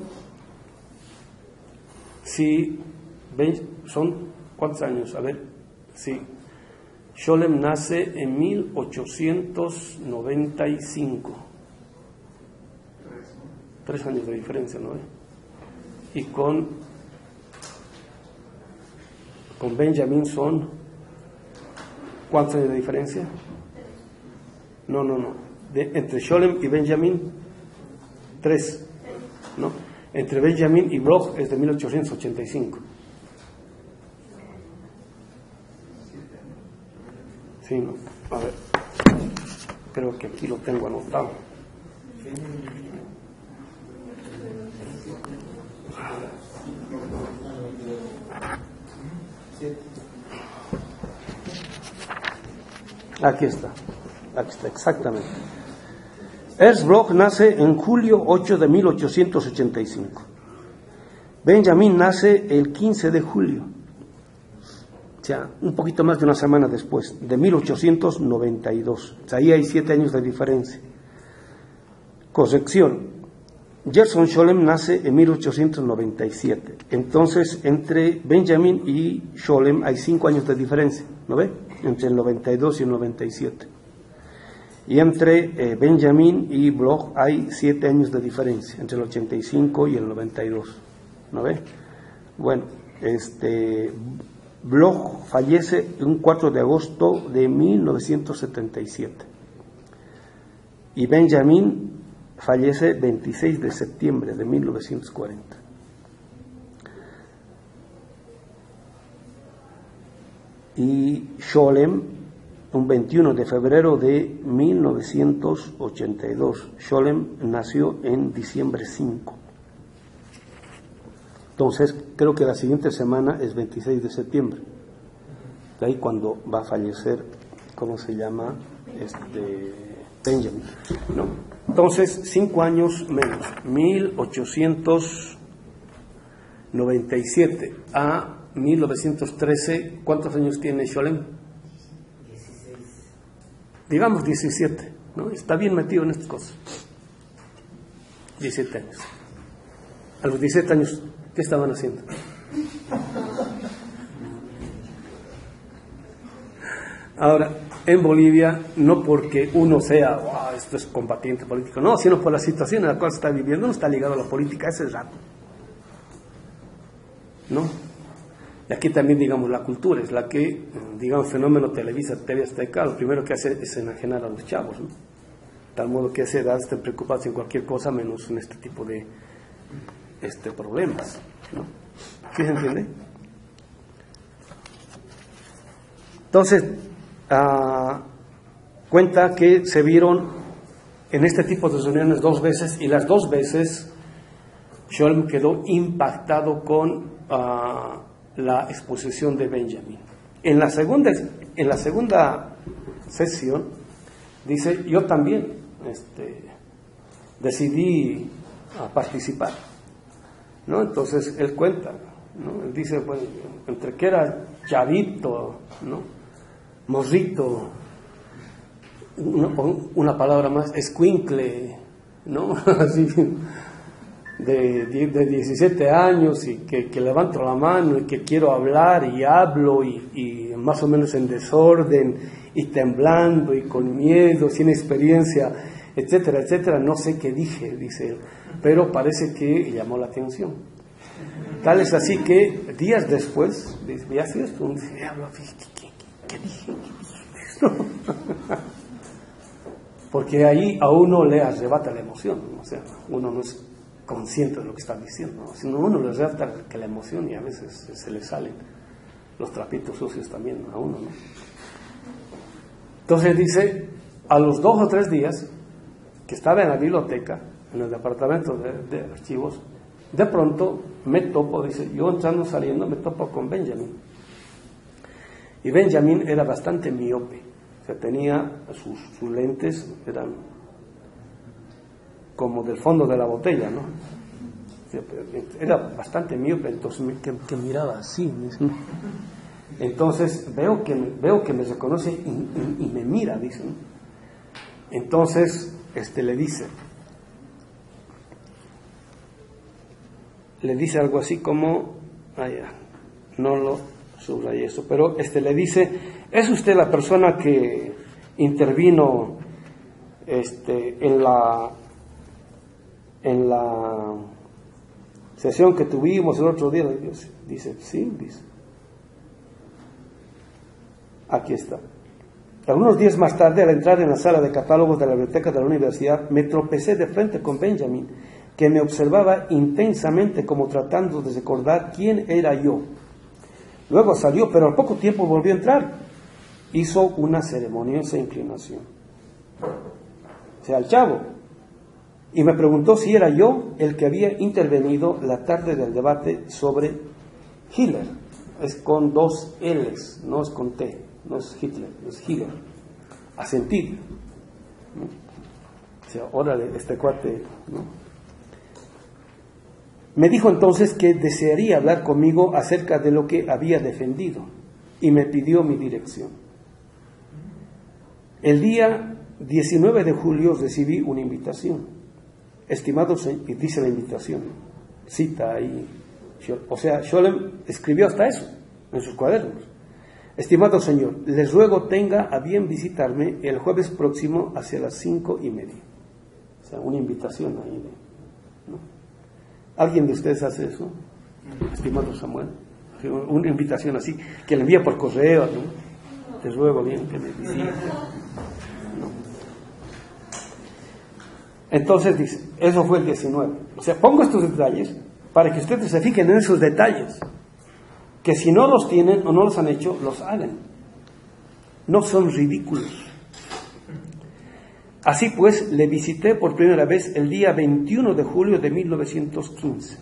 si son, ¿cuántos años? A ver, sí. Scholem nace en 1895. 3 años de diferencia, ¿no? Y con Benjamín son, ¿cuántos años de diferencia? No. Entre Scholem y Benjamín, 3, ¿no? Entre Benjamín y Bloch es de 1885. Sí, ¿no? A ver, creo que aquí lo tengo anotado. Aquí está, exactamente. Ernst Bloch nace en julio 8 de 1885. Benjamín nace el 15 de julio, o sea, un poquito más de una semana después, de 1892. O sea, ahí hay 7 años de diferencia. Corrección. Gerson Scholem nace en 1897. Entonces, entre Benjamín y Scholem hay 5 años de diferencia, ¿no ve? Entre el 92 y el 97. Y entre Benjamín y Bloch hay 7 años de diferencia, entre el 85 y el 92, ¿no ve? Bueno, Bloch fallece un 4 de agosto de 1977 y Benjamín fallece 26 de septiembre de 1940. Y Scholem un 21 de febrero de 1982. Scholem nació en diciembre 5. Entonces, creo que la siguiente semana es 26 de septiembre. De ahí cuando va a fallecer, ¿cómo se llama? Benjamin, ¿no? Entonces, 5 años menos, 1897 a 1913, ¿cuántos años tiene Scholem?
16.
Digamos 17, ¿no? Está bien metido en estas cosas. 17 años. A los 17 años, ¿qué estaban haciendo? Ahora, en Bolivia, no porque uno sea, wow, esto es combatiente político, no, sino por la situación en la cual se está viviendo, no está ligado a la política ese rato, ¿no? Y aquí también, digamos, la cultura es la que, digamos, fenómeno Televisa, TV Azteca, lo primero que hace es enajenar a los chavos, ¿no? Tal modo que a esa edad estén preocupados en cualquier cosa menos en este tipo de problemas, ¿no? ¿Sí se entiende? Entonces, cuenta que se vieron en este tipo de reuniones 2 veces y las 2 veces Scholem quedó impactado con la exposición de Benjamin. En la segunda sesión, dice, yo también decidí participar, ¿no? Entonces él cuenta, ¿no? Él dice, bueno, entre que era chavito, ¿no? Morrito, una palabra más, escuincle, ¿no? Así, de 17 años, y que levanto la mano y que quiero hablar y hablo y más o menos en desorden y temblando y con miedo, sin experiencia, etcétera, etcétera. No sé qué dije, dice él, pero parece que llamó la atención. Tal es así que días después, dice, ¿ya haces esto? Dice, ¿qué dije? Porque ahí a uno le arrebata la emoción, o sea, uno no es consciente de lo que está diciendo, ¿no? Sino uno le arrebata que la emoción y a veces se le salen los trapitos sucios también a uno, ¿no? Entonces dice, a los 2 o 3 días que estaba en la biblioteca, en el departamento de archivos, de pronto me topo, dice, yo entrando, saliendo, me topo con Benjamin. Y Benjamin era bastante miope, o sea, tenía sus lentes, eran como del fondo de la botella, ¿no? Era bastante miope, entonces que miraba así, ¿no? Entonces veo que me reconoce y me mira, dice, ¿no? Entonces le dice algo así como, no lo subrayé eso, pero le dice, ¿es usted la persona que intervino en la sesión que tuvimos el otro día? Dice, sí, dice, aquí está. Algunos días más tarde, al entrar en la sala de catálogos de la biblioteca de la universidad, me tropecé de frente con Benjamin, que me observaba intensamente como tratando de recordar quién era yo. Luego salió, pero al poco tiempo volvió a entrar. Hizo una ceremoniosa inclinación, o sea, al chavo, y me preguntó si era yo el que había intervenido la tarde del debate sobre Hitler. Es con 2 L's, no es con T, no es Hitler, es Hitler. Asentí, ¿no? O sea, órale, este cuate, ¿no? Me dijo entonces que desearía hablar conmigo acerca de lo que había defendido y me pidió mi dirección. El día 19 de julio recibí una invitación. Estimado señor, y dice la invitación, cita ahí, o sea, Scholem escribió hasta eso en sus cuadernos. Estimado señor, les ruego tenga a bien visitarme el jueves próximo hacia las 5:30. O sea, una invitación ahí, ¿no? ¿Alguien de ustedes hace eso? Estimado Samuel, una invitación así, que le envía por correo, ¿no? Les ruego bien que me visite, ¿no? Entonces dice, eso fue el 19. O sea, pongo estos detalles para que ustedes se fijen en esos detalles, que si no los tienen o no los han hecho, los hagan. No son ridículos. Así pues, le visité por primera vez el día 21 de julio de 1915.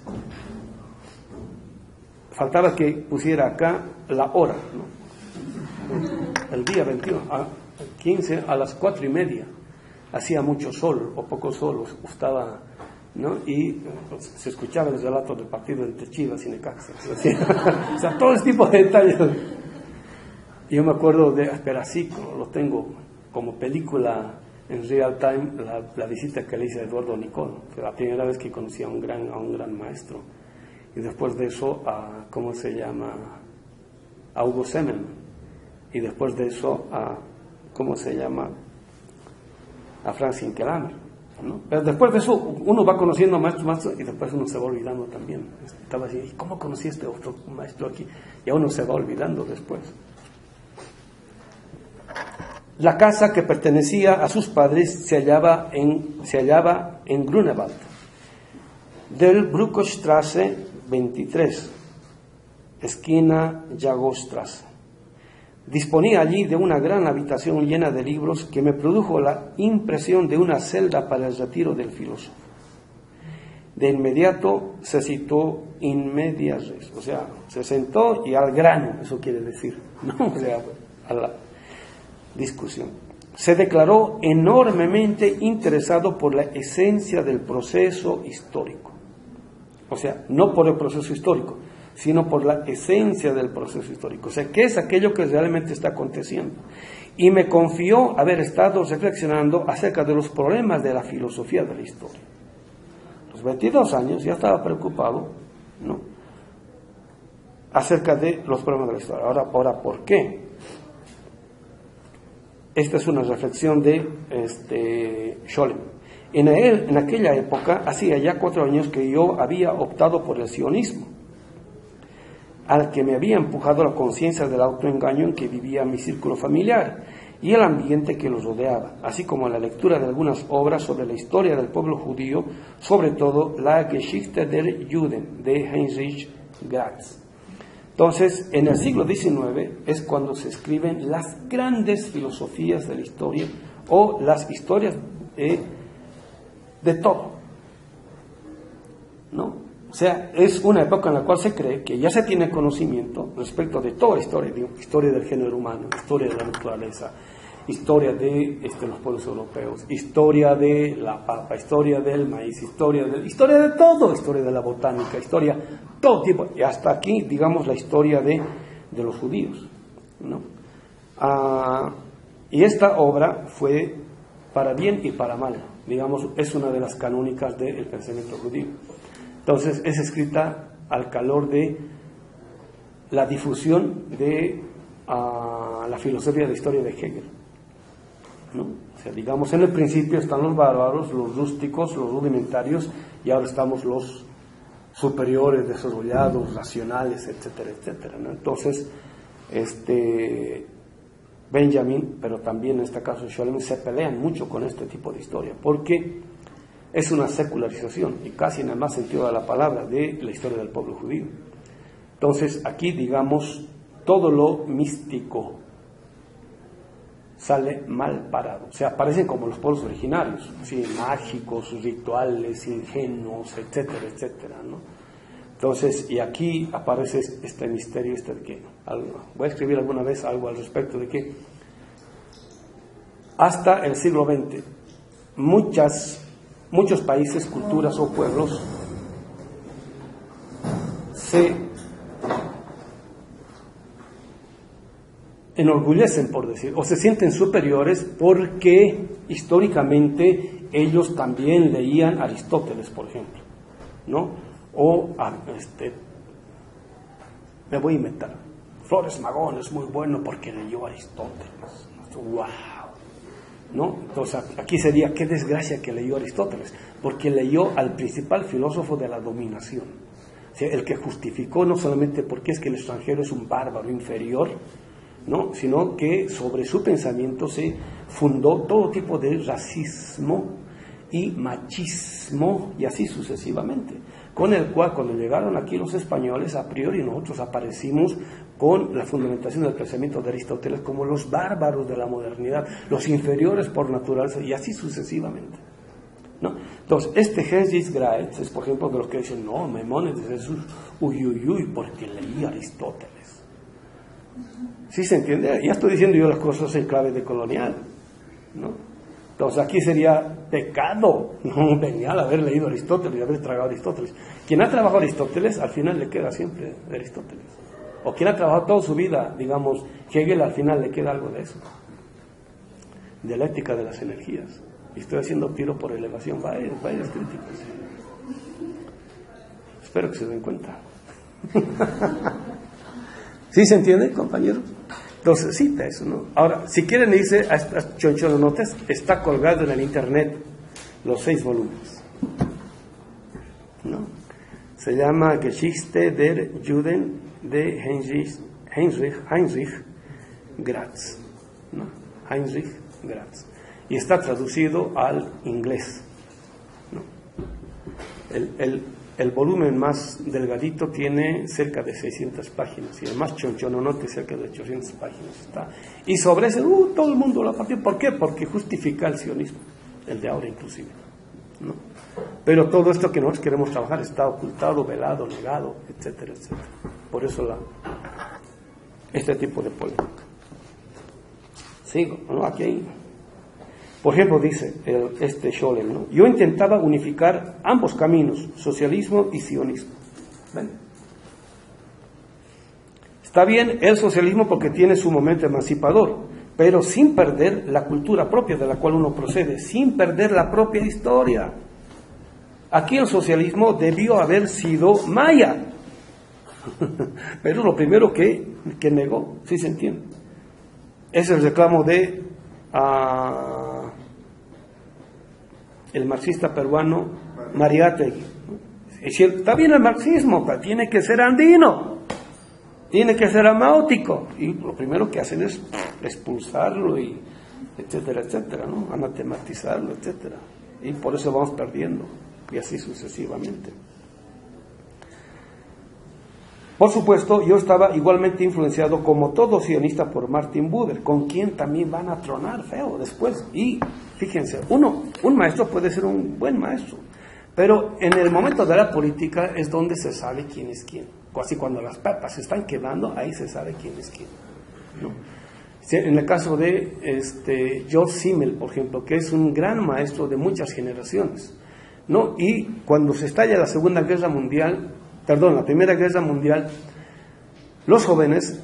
Faltaba que pusiera acá la hora, ¿no? El día 21, a 15 a las 4:30. Hacía mucho sol o poco sol, estaba, ¿no? Y se escuchaba el relato del partido entre Chivas y Necaxa. O sea, todo ese tipo de detalles. Yo me acuerdo de, espera, sí, lo tengo como película en real time, la visita que le hice a Eduardo Nicol. Fue la primera vez que conocí a un gran maestro. Y después de eso, ¿cómo se llama? A Hugo Semen. Y después de eso, ¿cómo se llama? A Frank Sinkelhammer, ¿no? Pero después de eso uno va conociendo a maestros y después uno se va olvidando también. Estaba así, ¿y cómo conocí a este otro maestro aquí? Y a uno se va olvidando después. La casa que pertenecía a sus padres se hallaba en Grunewald, del Bruckstrasse 23, esquina Jagosstrasse. Disponía allí de una gran habitación llena de libros que me produjo la impresión de una celda para el retiro del filósofo. De inmediato se citó in media res, o sea, se sentó y al grano, eso quiere decir, ¿no? O sea, a la discusión. se declaró enormemente interesado por la esencia del proceso histórico. O sea, no por el proceso histórico, sino por la esencia del proceso histórico. O sea, ¿qué es aquello que realmente está aconteciendo? Y me confió haber estado reflexionando acerca de los problemas de la filosofía de la historia. A los 22 años ya estaba preocupado, ¿no?, acerca de los problemas de la historia. Ahora, ¿por qué? Esta es una reflexión de Scholem. En aquella época, hacía ya 4 años que yo había optado por el sionismo, al que me había empujado la conciencia del autoengaño en que vivía mi círculo familiar y el ambiente que los rodeaba, así como la lectura de algunas obras sobre la historia del pueblo judío, sobre todo la Geschichte der Juden de Heinrich Gratz. Entonces, en el siglo XIX es cuando se escriben las grandes filosofías de la historia, o las historias de todo, ¿no? O sea, es una época en la cual se cree que ya se tiene conocimiento respecto de toda la historia, historia del género humano, historia de la naturaleza, historia de los pueblos europeos, historia de la papa, historia del maíz, historia de todo, historia de la botánica, historia, todo tipo, y hasta aquí, digamos, la historia de los judíos, ¿no? Y esta obra fue para bien y para mal, digamos, es una de las canónicas del pensamiento judío. Entonces, es escrita al calor de la difusión de la filosofía de la historia de Hegel, ¿no? O sea, digamos, en el principio están los bárbaros, los rústicos, los rudimentarios, y ahora estamos los superiores, desarrollados, racionales, etcétera, etcétera, ¿no? Entonces, Benjamin, pero también en este caso Scholem, se pelean mucho con este tipo de historia, porque es una secularización, y casi en el más sentido de la palabra, de la historia del pueblo judío. Entonces, aquí, digamos, todo lo místico sale mal parado. O sea, aparecen como los pueblos originarios, así, mágicos, rituales, ingenuos, etcétera, etcétera, ¿no? Entonces, y aquí aparece este misterio, de que, voy a escribir alguna vez algo al respecto, de que hasta el siglo XX, muchos países, culturas o pueblos se enorgullecen, por decir, o se sienten superiores porque históricamente ellos también leían Aristóteles, por ejemplo, ¿no? O, me voy a inventar, Flores Magón es muy bueno porque leyó Aristóteles. ¡Wow! ¿No? Entonces, aquí sería, qué desgracia que leyó Aristóteles, porque leyó al principal filósofo de la dominación. O sea, el que justificó no solamente porque es que el extranjero es un bárbaro inferior, ¿no?, sino que sobre su pensamiento se fundó todo tipo de racismo y machismo, y así sucesivamente, con el cual, cuando llegaron aquí los españoles, a priori nosotros aparecimos con la fundamentación del pensamiento de Aristóteles como los bárbaros de la modernidad, los inferiores por naturaleza, y así sucesivamente, ¿no? Entonces, Heinrich Gratz es, por ejemplo, de los que dicen, no, Maimónides es uy, porque leí Aristóteles. ¿Sí se entiende? Ya estoy diciendo yo las cosas en clave de colonial, ¿no? Entonces aquí sería pecado, no venial, haber leído Aristóteles y haber tragado Aristóteles. Quien ha trabajado Aristóteles, al final le queda siempre de Aristóteles. O quien ha trabajado toda su vida, digamos, Hegel, al final le queda algo de eso. Dialéctica de las energías. Y estoy haciendo tiro por elevación, varias críticas. Espero que se den cuenta. ¿Sí se entiende, compañeros? Entonces, cita eso, ¿no? Ahora, si quieren irse a estas chonchononotes, está colgado en el internet los 6 volúmenes, ¿no? Se llama Geschichte der Juden de Heinrich Gratz, ¿no? Heinrich Gratz. Y está traducido al inglés, ¿no? El volumen más delgadito tiene cerca de 600 páginas y el más chonchononote cerca de 800 páginas está. Y sobre ese, todo el mundo lo partió. ¿Por qué? Porque justifica el sionismo, el de ahora inclusive, ¿no? Pero todo esto que nosotros queremos trabajar está ocultado, velado, negado, etcétera, etcétera. Por eso este tipo de polémica. Sigo, ¿no? Aquí hay Por ejemplo, dice Scholem, ¿no? Yo intentaba unificar ambos caminos, socialismo y sionismo. ¿Ven? Está bien el socialismo porque tiene su momento emancipador, pero sin perder la cultura propia de la cual uno procede, sin perder la propia historia. Aquí el socialismo debió haber sido maya, pero lo primero que negó, ¿sí se entiende? Es el reclamo de el marxista peruano Mariátegui. Está bien el marxismo, pero tiene que ser andino, tiene que ser amáutico, y lo primero que hacen es expulsarlo y etcétera, etcétera, ¿no? Anatematizarlo, etcétera, y por eso vamos perdiendo, y así sucesivamente. Por supuesto, yo estaba igualmente influenciado como todo sionista por Martin Buber, con quien también van a tronar feo después. Y fíjense, un maestro puede ser un buen maestro, pero en el momento de la política es donde se sabe quién es quién. Así cuando las papas se están quemando, ahí se sabe quién es quién, ¿no? En el caso de George Simmel, por ejemplo, que es un gran maestro de muchas generaciones, ¿no? Y cuando se estalla la Primera Guerra Mundial, los jóvenes,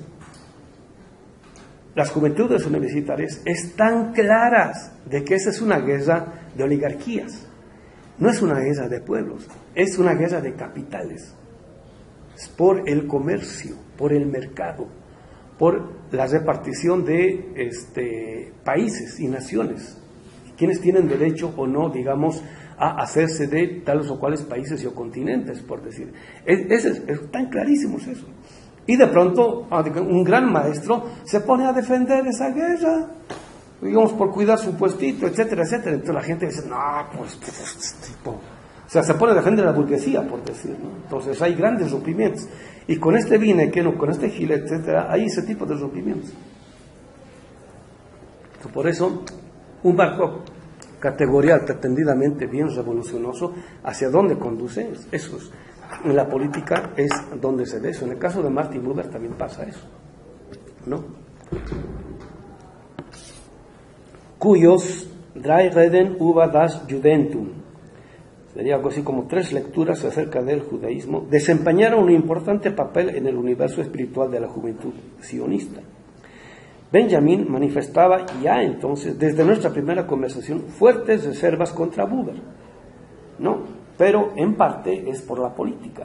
las juventudes universitarias están claras de que esa es una guerra de oligarquías, no es una guerra de pueblos, es una guerra de capitales, es por el comercio, por el mercado, por la repartición de países y naciones, quienes tienen derecho o no, digamos, a hacerse de tales o cuales países o continentes, por decir. Es tan clarísimo eso. Y de pronto, un gran maestro se pone a defender esa guerra, digamos, por cuidar su puestito, etcétera, etcétera. Entonces la gente dice, no, pues tipo... O sea, se pone a defender la burguesía, por decir, ¿no? Entonces hay grandes rompimientos. Y con este Vinequeno, con este Gil, etcétera, hay ese tipo de rompimientos. Entonces, por eso, un marco categorial pretendidamente bien revolucionoso, ¿hacia dónde conduce? Eso es, en la política es donde se ve eso. En el caso de Martin Buber también pasa eso, ¿no? Cuyos drei Reden über das Judentum, sería algo así como 3 lecturas acerca del judaísmo, desempeñaron un importante papel en el universo espiritual de la juventud sionista. Benjamin manifestaba ya entonces, desde nuestra primera conversación, fuertes reservas contra Buber, ¿no? Pero en parte es por la política.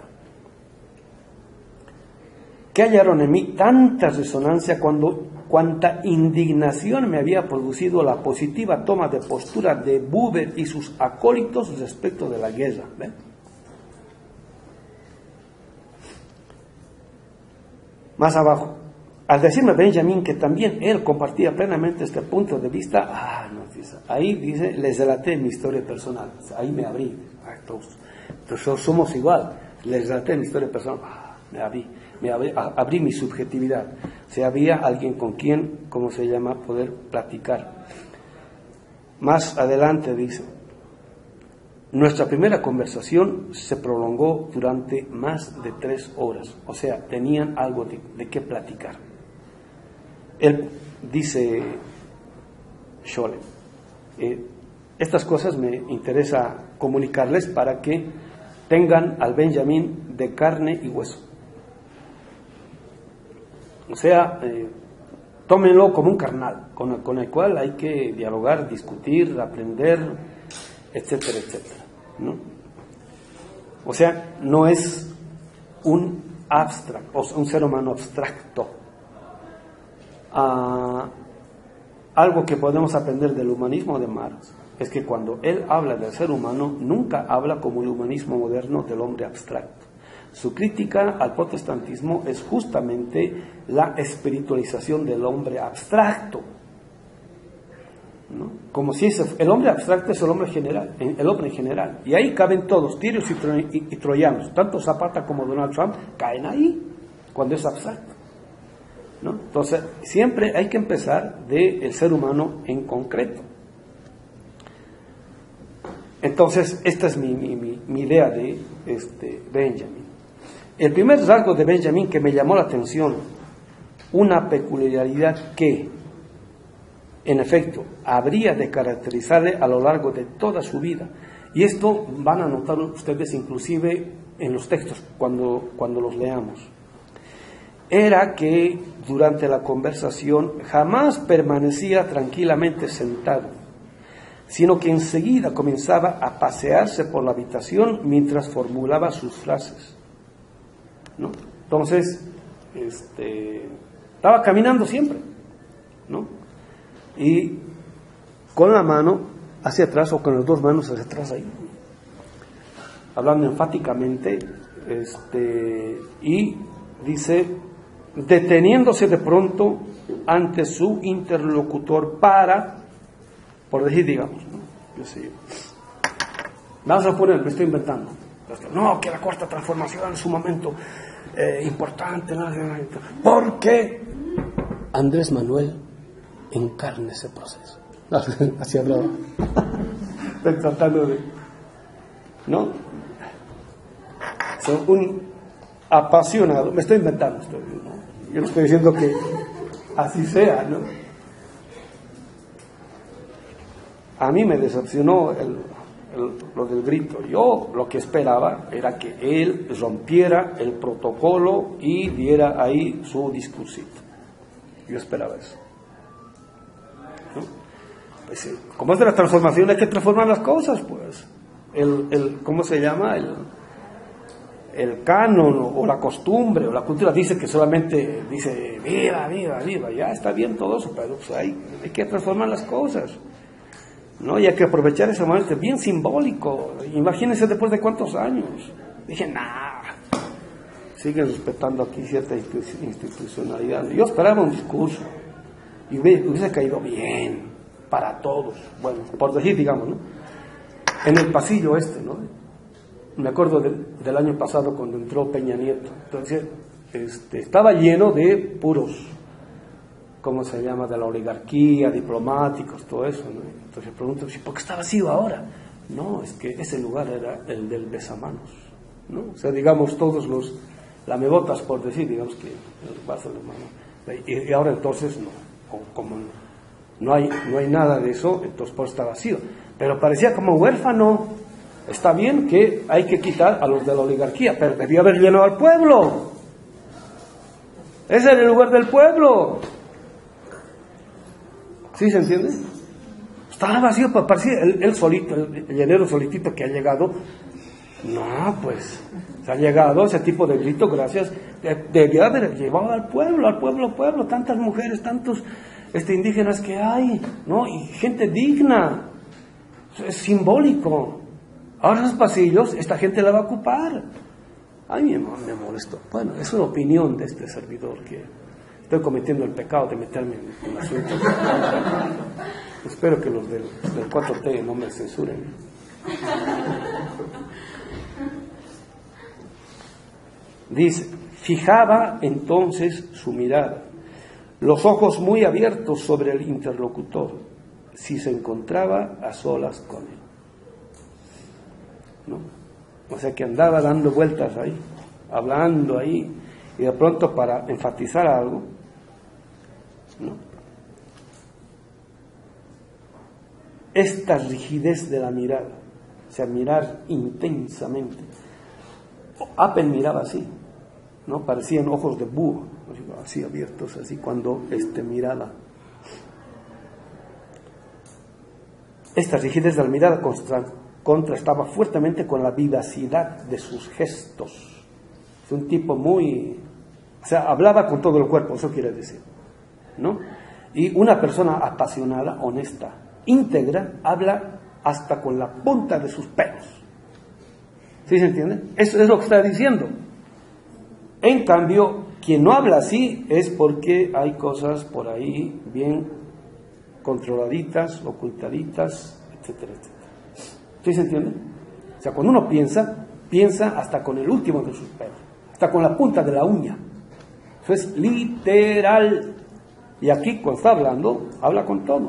Que hallaron en mí tanta resonancia cuanta indignación me había producido la positiva toma de postura de Buber y sus acólitos respecto de la guerra. ¿Ven? Más abajo, al decirme Benjamin que también él compartía plenamente este punto de vista, ahí dice, les relaté mi historia personal, ahí me abrí, entonces somos igual, les relaté mi historia personal, abrí mi subjetividad, o sea, había alguien con quien, ¿cómo se llama?, poder platicar. Más adelante dice, nuestra primera conversación se prolongó durante más de 3 horas, o sea, tenían algo de qué platicar. Él dice, Scholem, estas cosas me interesa comunicarles para que tengan al Benjamin de carne y hueso. O sea, tómenlo como un carnal, con el cual hay que dialogar, discutir, aprender, etcétera, etcétera, ¿no? O sea, no es un abstracto, o un ser humano abstracto. Algo que podemos aprender del humanismo de Marx es que cuando él habla del ser humano, nunca habla como el humanismo moderno del hombre abstracto. Su crítica al protestantismo es justamente la espiritualización del hombre abstracto, ¿no? Como si el hombre abstracto es el hombre en general, y ahí caben todos, tirios y troyanos, tanto Zapata como Donald Trump caen ahí cuando es abstracto, ¿no? Entonces siempre hay que empezar del ser humano en concreto. Entonces esta es mi idea de Benjamin. El primer rasgo de Benjamin que me llamó la atención, una peculiaridad que en efecto, habría de caracterizarle a lo largo de toda su vida. Y esto van a notar ustedes inclusive en los textos cuando los leamos. Era que durante la conversación jamás permanecía tranquilamente sentado, sino que enseguida comenzaba a pasearse por la habitación mientras formulaba sus frases, ¿no? Entonces, estaba caminando siempre, ¿no? Y con la mano hacia atrás o con las dos manos hacia atrás ahí, hablando enfáticamente, y dice, deteniéndose de pronto ante su interlocutor por decir, digamos, ¿no? Yo sé, vamos a poner, me estoy inventando, no, que la cuarta transformación es un momento importante, ¿no? Porque Andrés Manuel encarna ese proceso. Así hablaba. Estoy tratando de, ¿no? Soy un apasionado, me estoy inventando, ¿no? Yo no estoy diciendo que así sea, ¿no? A mí me decepcionó lo del grito. Yo lo que esperaba era que él rompiera el protocolo y diera ahí su discursito. Yo esperaba eso, ¿no? Pues, como es de la transformación, hay que transformar las cosas, pues. ¿Cómo se llama? El canon o la costumbre o la cultura dice que solamente dice viva, viva, viva, ya está bien todo eso, pero pues hay que transformar las cosas, ¿no? Y hay que aprovechar ese momento bien simbólico. Imagínense después de cuántos años. Dije, siguen respetando aquí cierta institucionalidad. Yo esperaba un discurso y hubiese caído bien para todos. Bueno, por decir, digamos, ¿no? En el pasillo ¿no? Me acuerdo del año pasado cuando entró Peña Nieto. Entonces, estaba lleno de puros, ¿cómo se llama?, de la oligarquía, diplomáticos, todo eso, ¿no? Entonces pregunto, ¿por qué está vacío ahora? No, es que ese lugar era el del besamanos, ¿no? O sea, digamos, todos los lamebotas, por decir, digamos que el vaso de mano. Y ahora entonces no, como no hay nada de eso, entonces por está vacío. Pero parecía como huérfano. Está bien que hay que quitar a los de la oligarquía, pero debió haber llenado al pueblo. Ese era el lugar del pueblo. ¿Sí se entiende? Estaba vacío, parecía él solito, el llenero solitito que ha llegado. No, pues, se ha llegado ese tipo de grito, gracias. Debió haber llevado al pueblo, tantas mujeres, tantos indígenas que hay, ¿no? Y gente digna. Es simbólico. Ahora esos pasillos, esta gente la va a ocupar. Ay, me molestó. Bueno, es una opinión de este servidor que estoy cometiendo el pecado de meterme en asuntos. Espero que los del 4T no me censuren. Dice, fijaba entonces su mirada, los ojos muy abiertos sobre el interlocutor, si se encontraba a solas con él, ¿no? O sea que andaba dando vueltas ahí, hablando ahí, y de pronto para enfatizar algo, ¿no? Esta rigidez de la mirada, o sea, mirar intensamente. Appel miraba así, ¿no? Parecían ojos de búho, así abiertos, así cuando miraba. Esta rigidez de la mirada contrastaba fuertemente con la vivacidad de sus gestos. Es un tipo muy, o sea, hablaba con todo el cuerpo, eso quiere decir, ¿no? Y una persona apasionada, honesta, íntegra, habla hasta con la punta de sus pelos. ¿Sí se entiende? Eso es lo que está diciendo. En cambio, quien no habla así es porque hay cosas por ahí bien controladitas, ocultaditas, etcétera, etcétera. ¿Sí se entiende? O sea, cuando uno piensa hasta con el último de sus pelos, hasta con la punta de la uña. Eso es literal. Y aquí, cuando está hablando, habla con todo.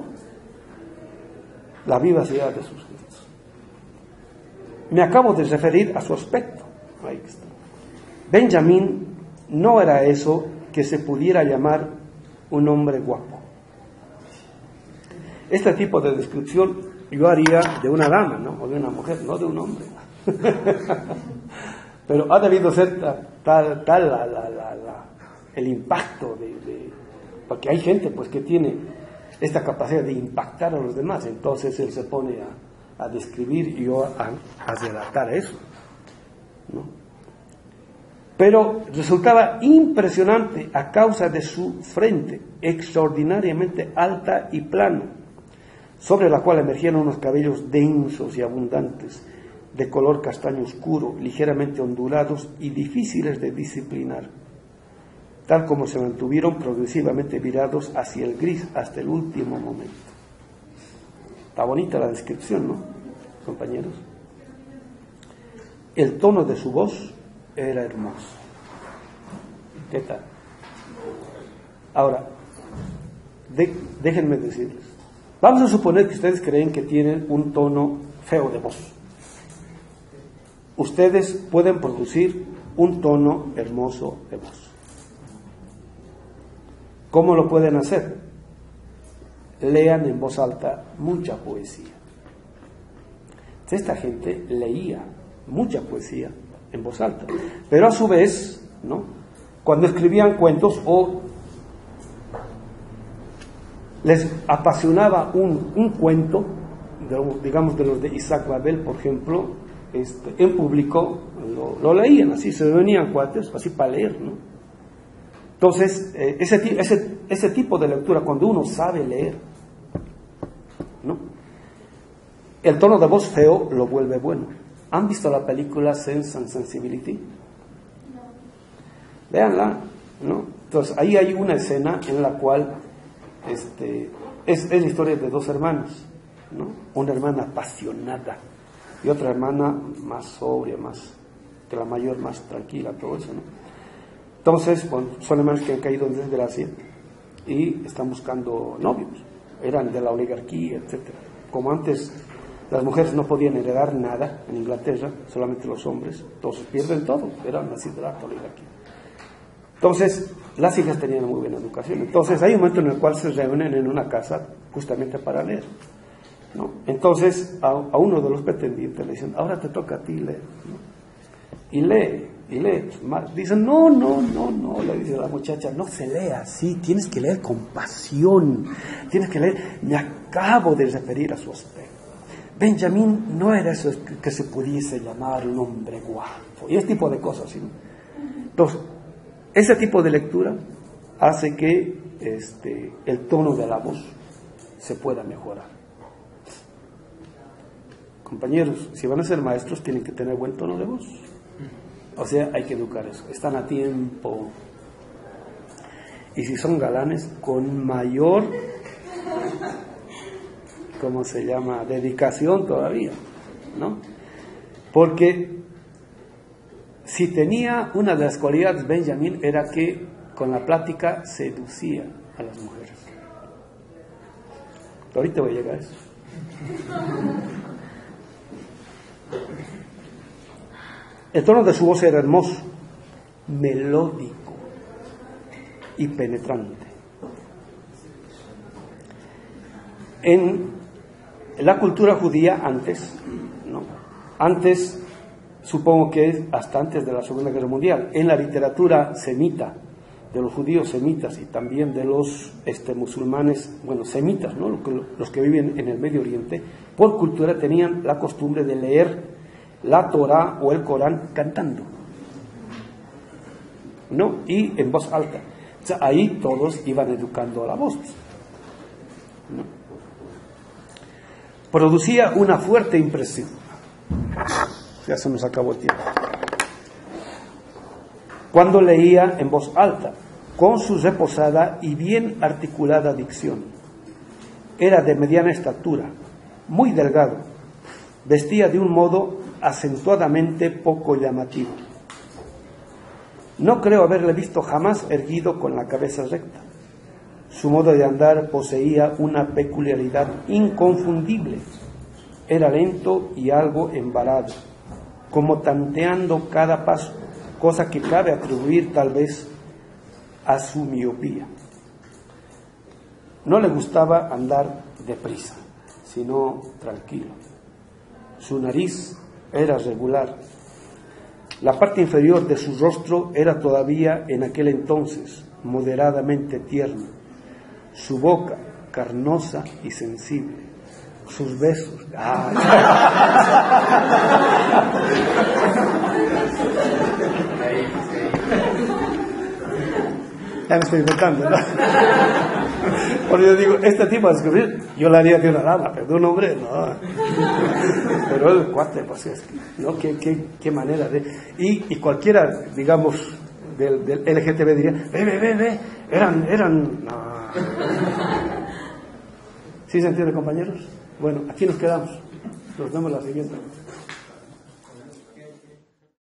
La vivacidad de sus gestos. Me acabo de referir a su aspecto. Ahí está. Benjamín no era eso que se pudiera llamar un hombre guapo. Este tipo de descripción yo haría de una dama, ¿no? O de una mujer, no de un hombre. Pero ha debido ser tal el impacto porque hay gente pues que tiene esta capacidad de impactar a los demás, entonces él se pone a describir y yo a relatar eso, ¿no? Pero resultaba impresionante a causa de su frente extraordinariamente alta y plana, sobre la cual emergían unos cabellos densos y abundantes, de color castaño oscuro, ligeramente ondulados y difíciles de disciplinar, tal como se mantuvieron progresivamente virados hacia el gris hasta el último momento. Está bonita la descripción, ¿no, compañeros? El tono de su voz era hermoso. ¿Qué tal? Ahora, déjenme decirles, vamos a suponer que ustedes creen que tienen un tono feo de voz. Ustedes pueden producir un tono hermoso de voz. ¿Cómo lo pueden hacer? Lean en voz alta mucha poesía. Esta gente leía mucha poesía en voz alta, pero a su vez, ¿no?, cuando escribían cuentos o les apasionaba un cuento, digamos de los de Isaac Babel, por ejemplo, en público lo leían, así se venían cuates, así para leer, ¿no? Entonces, ese tipo de lectura, cuando uno sabe leer, ¿no?, el tono de voz feo lo vuelve bueno. ¿Han visto la película Sense and Sensibility? No. Véanla, ¿no? Entonces, ahí hay una escena en la cual es la historia de dos hermanas, ¿no? Una hermana apasionada y otra hermana más sobria, más que la mayor, más tranquila, todo eso, ¿no? Entonces, bueno, son hermanos que han caído en desgracia y están buscando novios. Eran de la oligarquía, etcétera. Como antes las mujeres no podían heredar nada en Inglaterra, solamente los hombres, entonces pierden todo, eran así de la oligarquía. Entonces, las hijas tenían muy buena educación. Entonces, hay un momento en el cual se reúnen en una casa justamente para leer, ¿no? Entonces, a uno de los pretendientes le dicen, ahora te toca a ti leer, ¿no? Y lee. Dicen, no, le dice la muchacha, no se lee así, tienes que leer con pasión, tienes que leer, me acabo de referir a su aspecto. Benjamín no era eso que se pudiese llamar un hombre guapo, y ese tipo de cosas, ¿sí? Entonces, ese tipo de lectura hace que el tono de la voz se pueda mejorar. Compañeros, si van a ser maestros, tienen que tener buen tono de voz. O sea, hay que educar eso. Están a tiempo. Y si son galanes, con mayor, ¿cómo se llama?, dedicación todavía, ¿no? Porque si tenía una de las cualidades Benjamín era que con la plática seducía a las mujeres. Ahorita voy a llegar a eso. El tono de su voz era hermoso, melódico y penetrante. En la cultura judía antes, ¿no?, antes, supongo que hasta antes de la Segunda Guerra Mundial, en la literatura semita, de los judíos semitas y también de los musulmanes, bueno, semitas, ¿no?, los que viven en el Medio Oriente, por cultura tenían la costumbre de leer la Torá o el Corán cantando, ¿no?, y en voz alta. O sea, ahí todos iban educando a la voz, ¿no? Producía una fuerte impresión. Ya se nos acabó el tiempo. Cuando leía en voz alta, con su reposada y bien articulada dicción. Era de mediana estatura, muy delgado, vestía de un modo acentuadamente poco llamativo. No creo haberle visto jamás erguido con la cabeza recta. Su modo de andar poseía una peculiaridad inconfundible. Era lento y algo embarado, como tanteando cada paso, cosa que cabe atribuir tal vez a su miopía. No le gustaba andar deprisa, sino tranquilo. Su nariz era regular. La parte inferior de su rostro era todavía en aquel entonces moderadamente tierna. Su boca carnosa y sensible. Sus besos. Ya me estoy inventando, ¿no? Porque yo digo, este tipo de escribir, yo lo haría de una dama, pero de un hombre, no. Pero el cuate, pues es, ¿no? Qué manera de... Y cualquiera, digamos, del LGTB diría, ve, eran... No. ¿Sí se entiende, compañeros? Bueno, aquí nos quedamos. Nos vemos la siguiente.